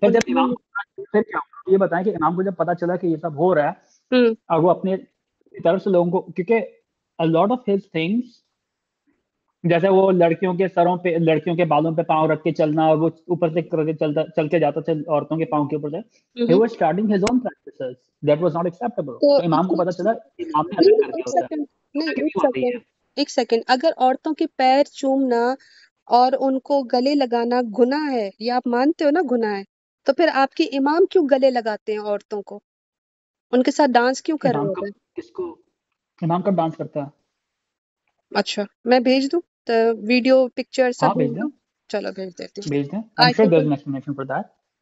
یہ بتائیں کہ امام کو جب پتا چلا کہ یہ سب ہو رہا ہے اور وہ اپنے طرف سے لوگوں کو, کیونکہ a lot of his things جیسے وہ لڑکیوں کے سروں پہ, لڑکیوں کے بالوں پہ پاؤں رکھ کے چلنا اور وہ اوپر سے چل کے جاتا تھا عورتوں کے پاؤں کے اوپر سے, he was starting his own practices that was not acceptable. تو امام کو پتا چلا, امام نے الگ کر دیا اسے. ایک سیکنڈ, اگر عورتوں کے پیر چومنا اور ان کو گلے لگانا گناہ ہے, یا آپ مانتے ہو نا گناہ ہے, تو پھر آپ کے امام کیوں گلے لگاتے ہیں عورتوں کو, ان کے ساتھ ڈانس کیوں کر رہے ہوتے ہیں؟ کس کو امام کب ڈانس کرتا ہے؟ اچھا میں بھیج دوں تو ویڈیو پکچر سب بھیج دیں, چلو بھیج دیتی ہوں. بھیج دیں. I'm sure there's an explanation for that.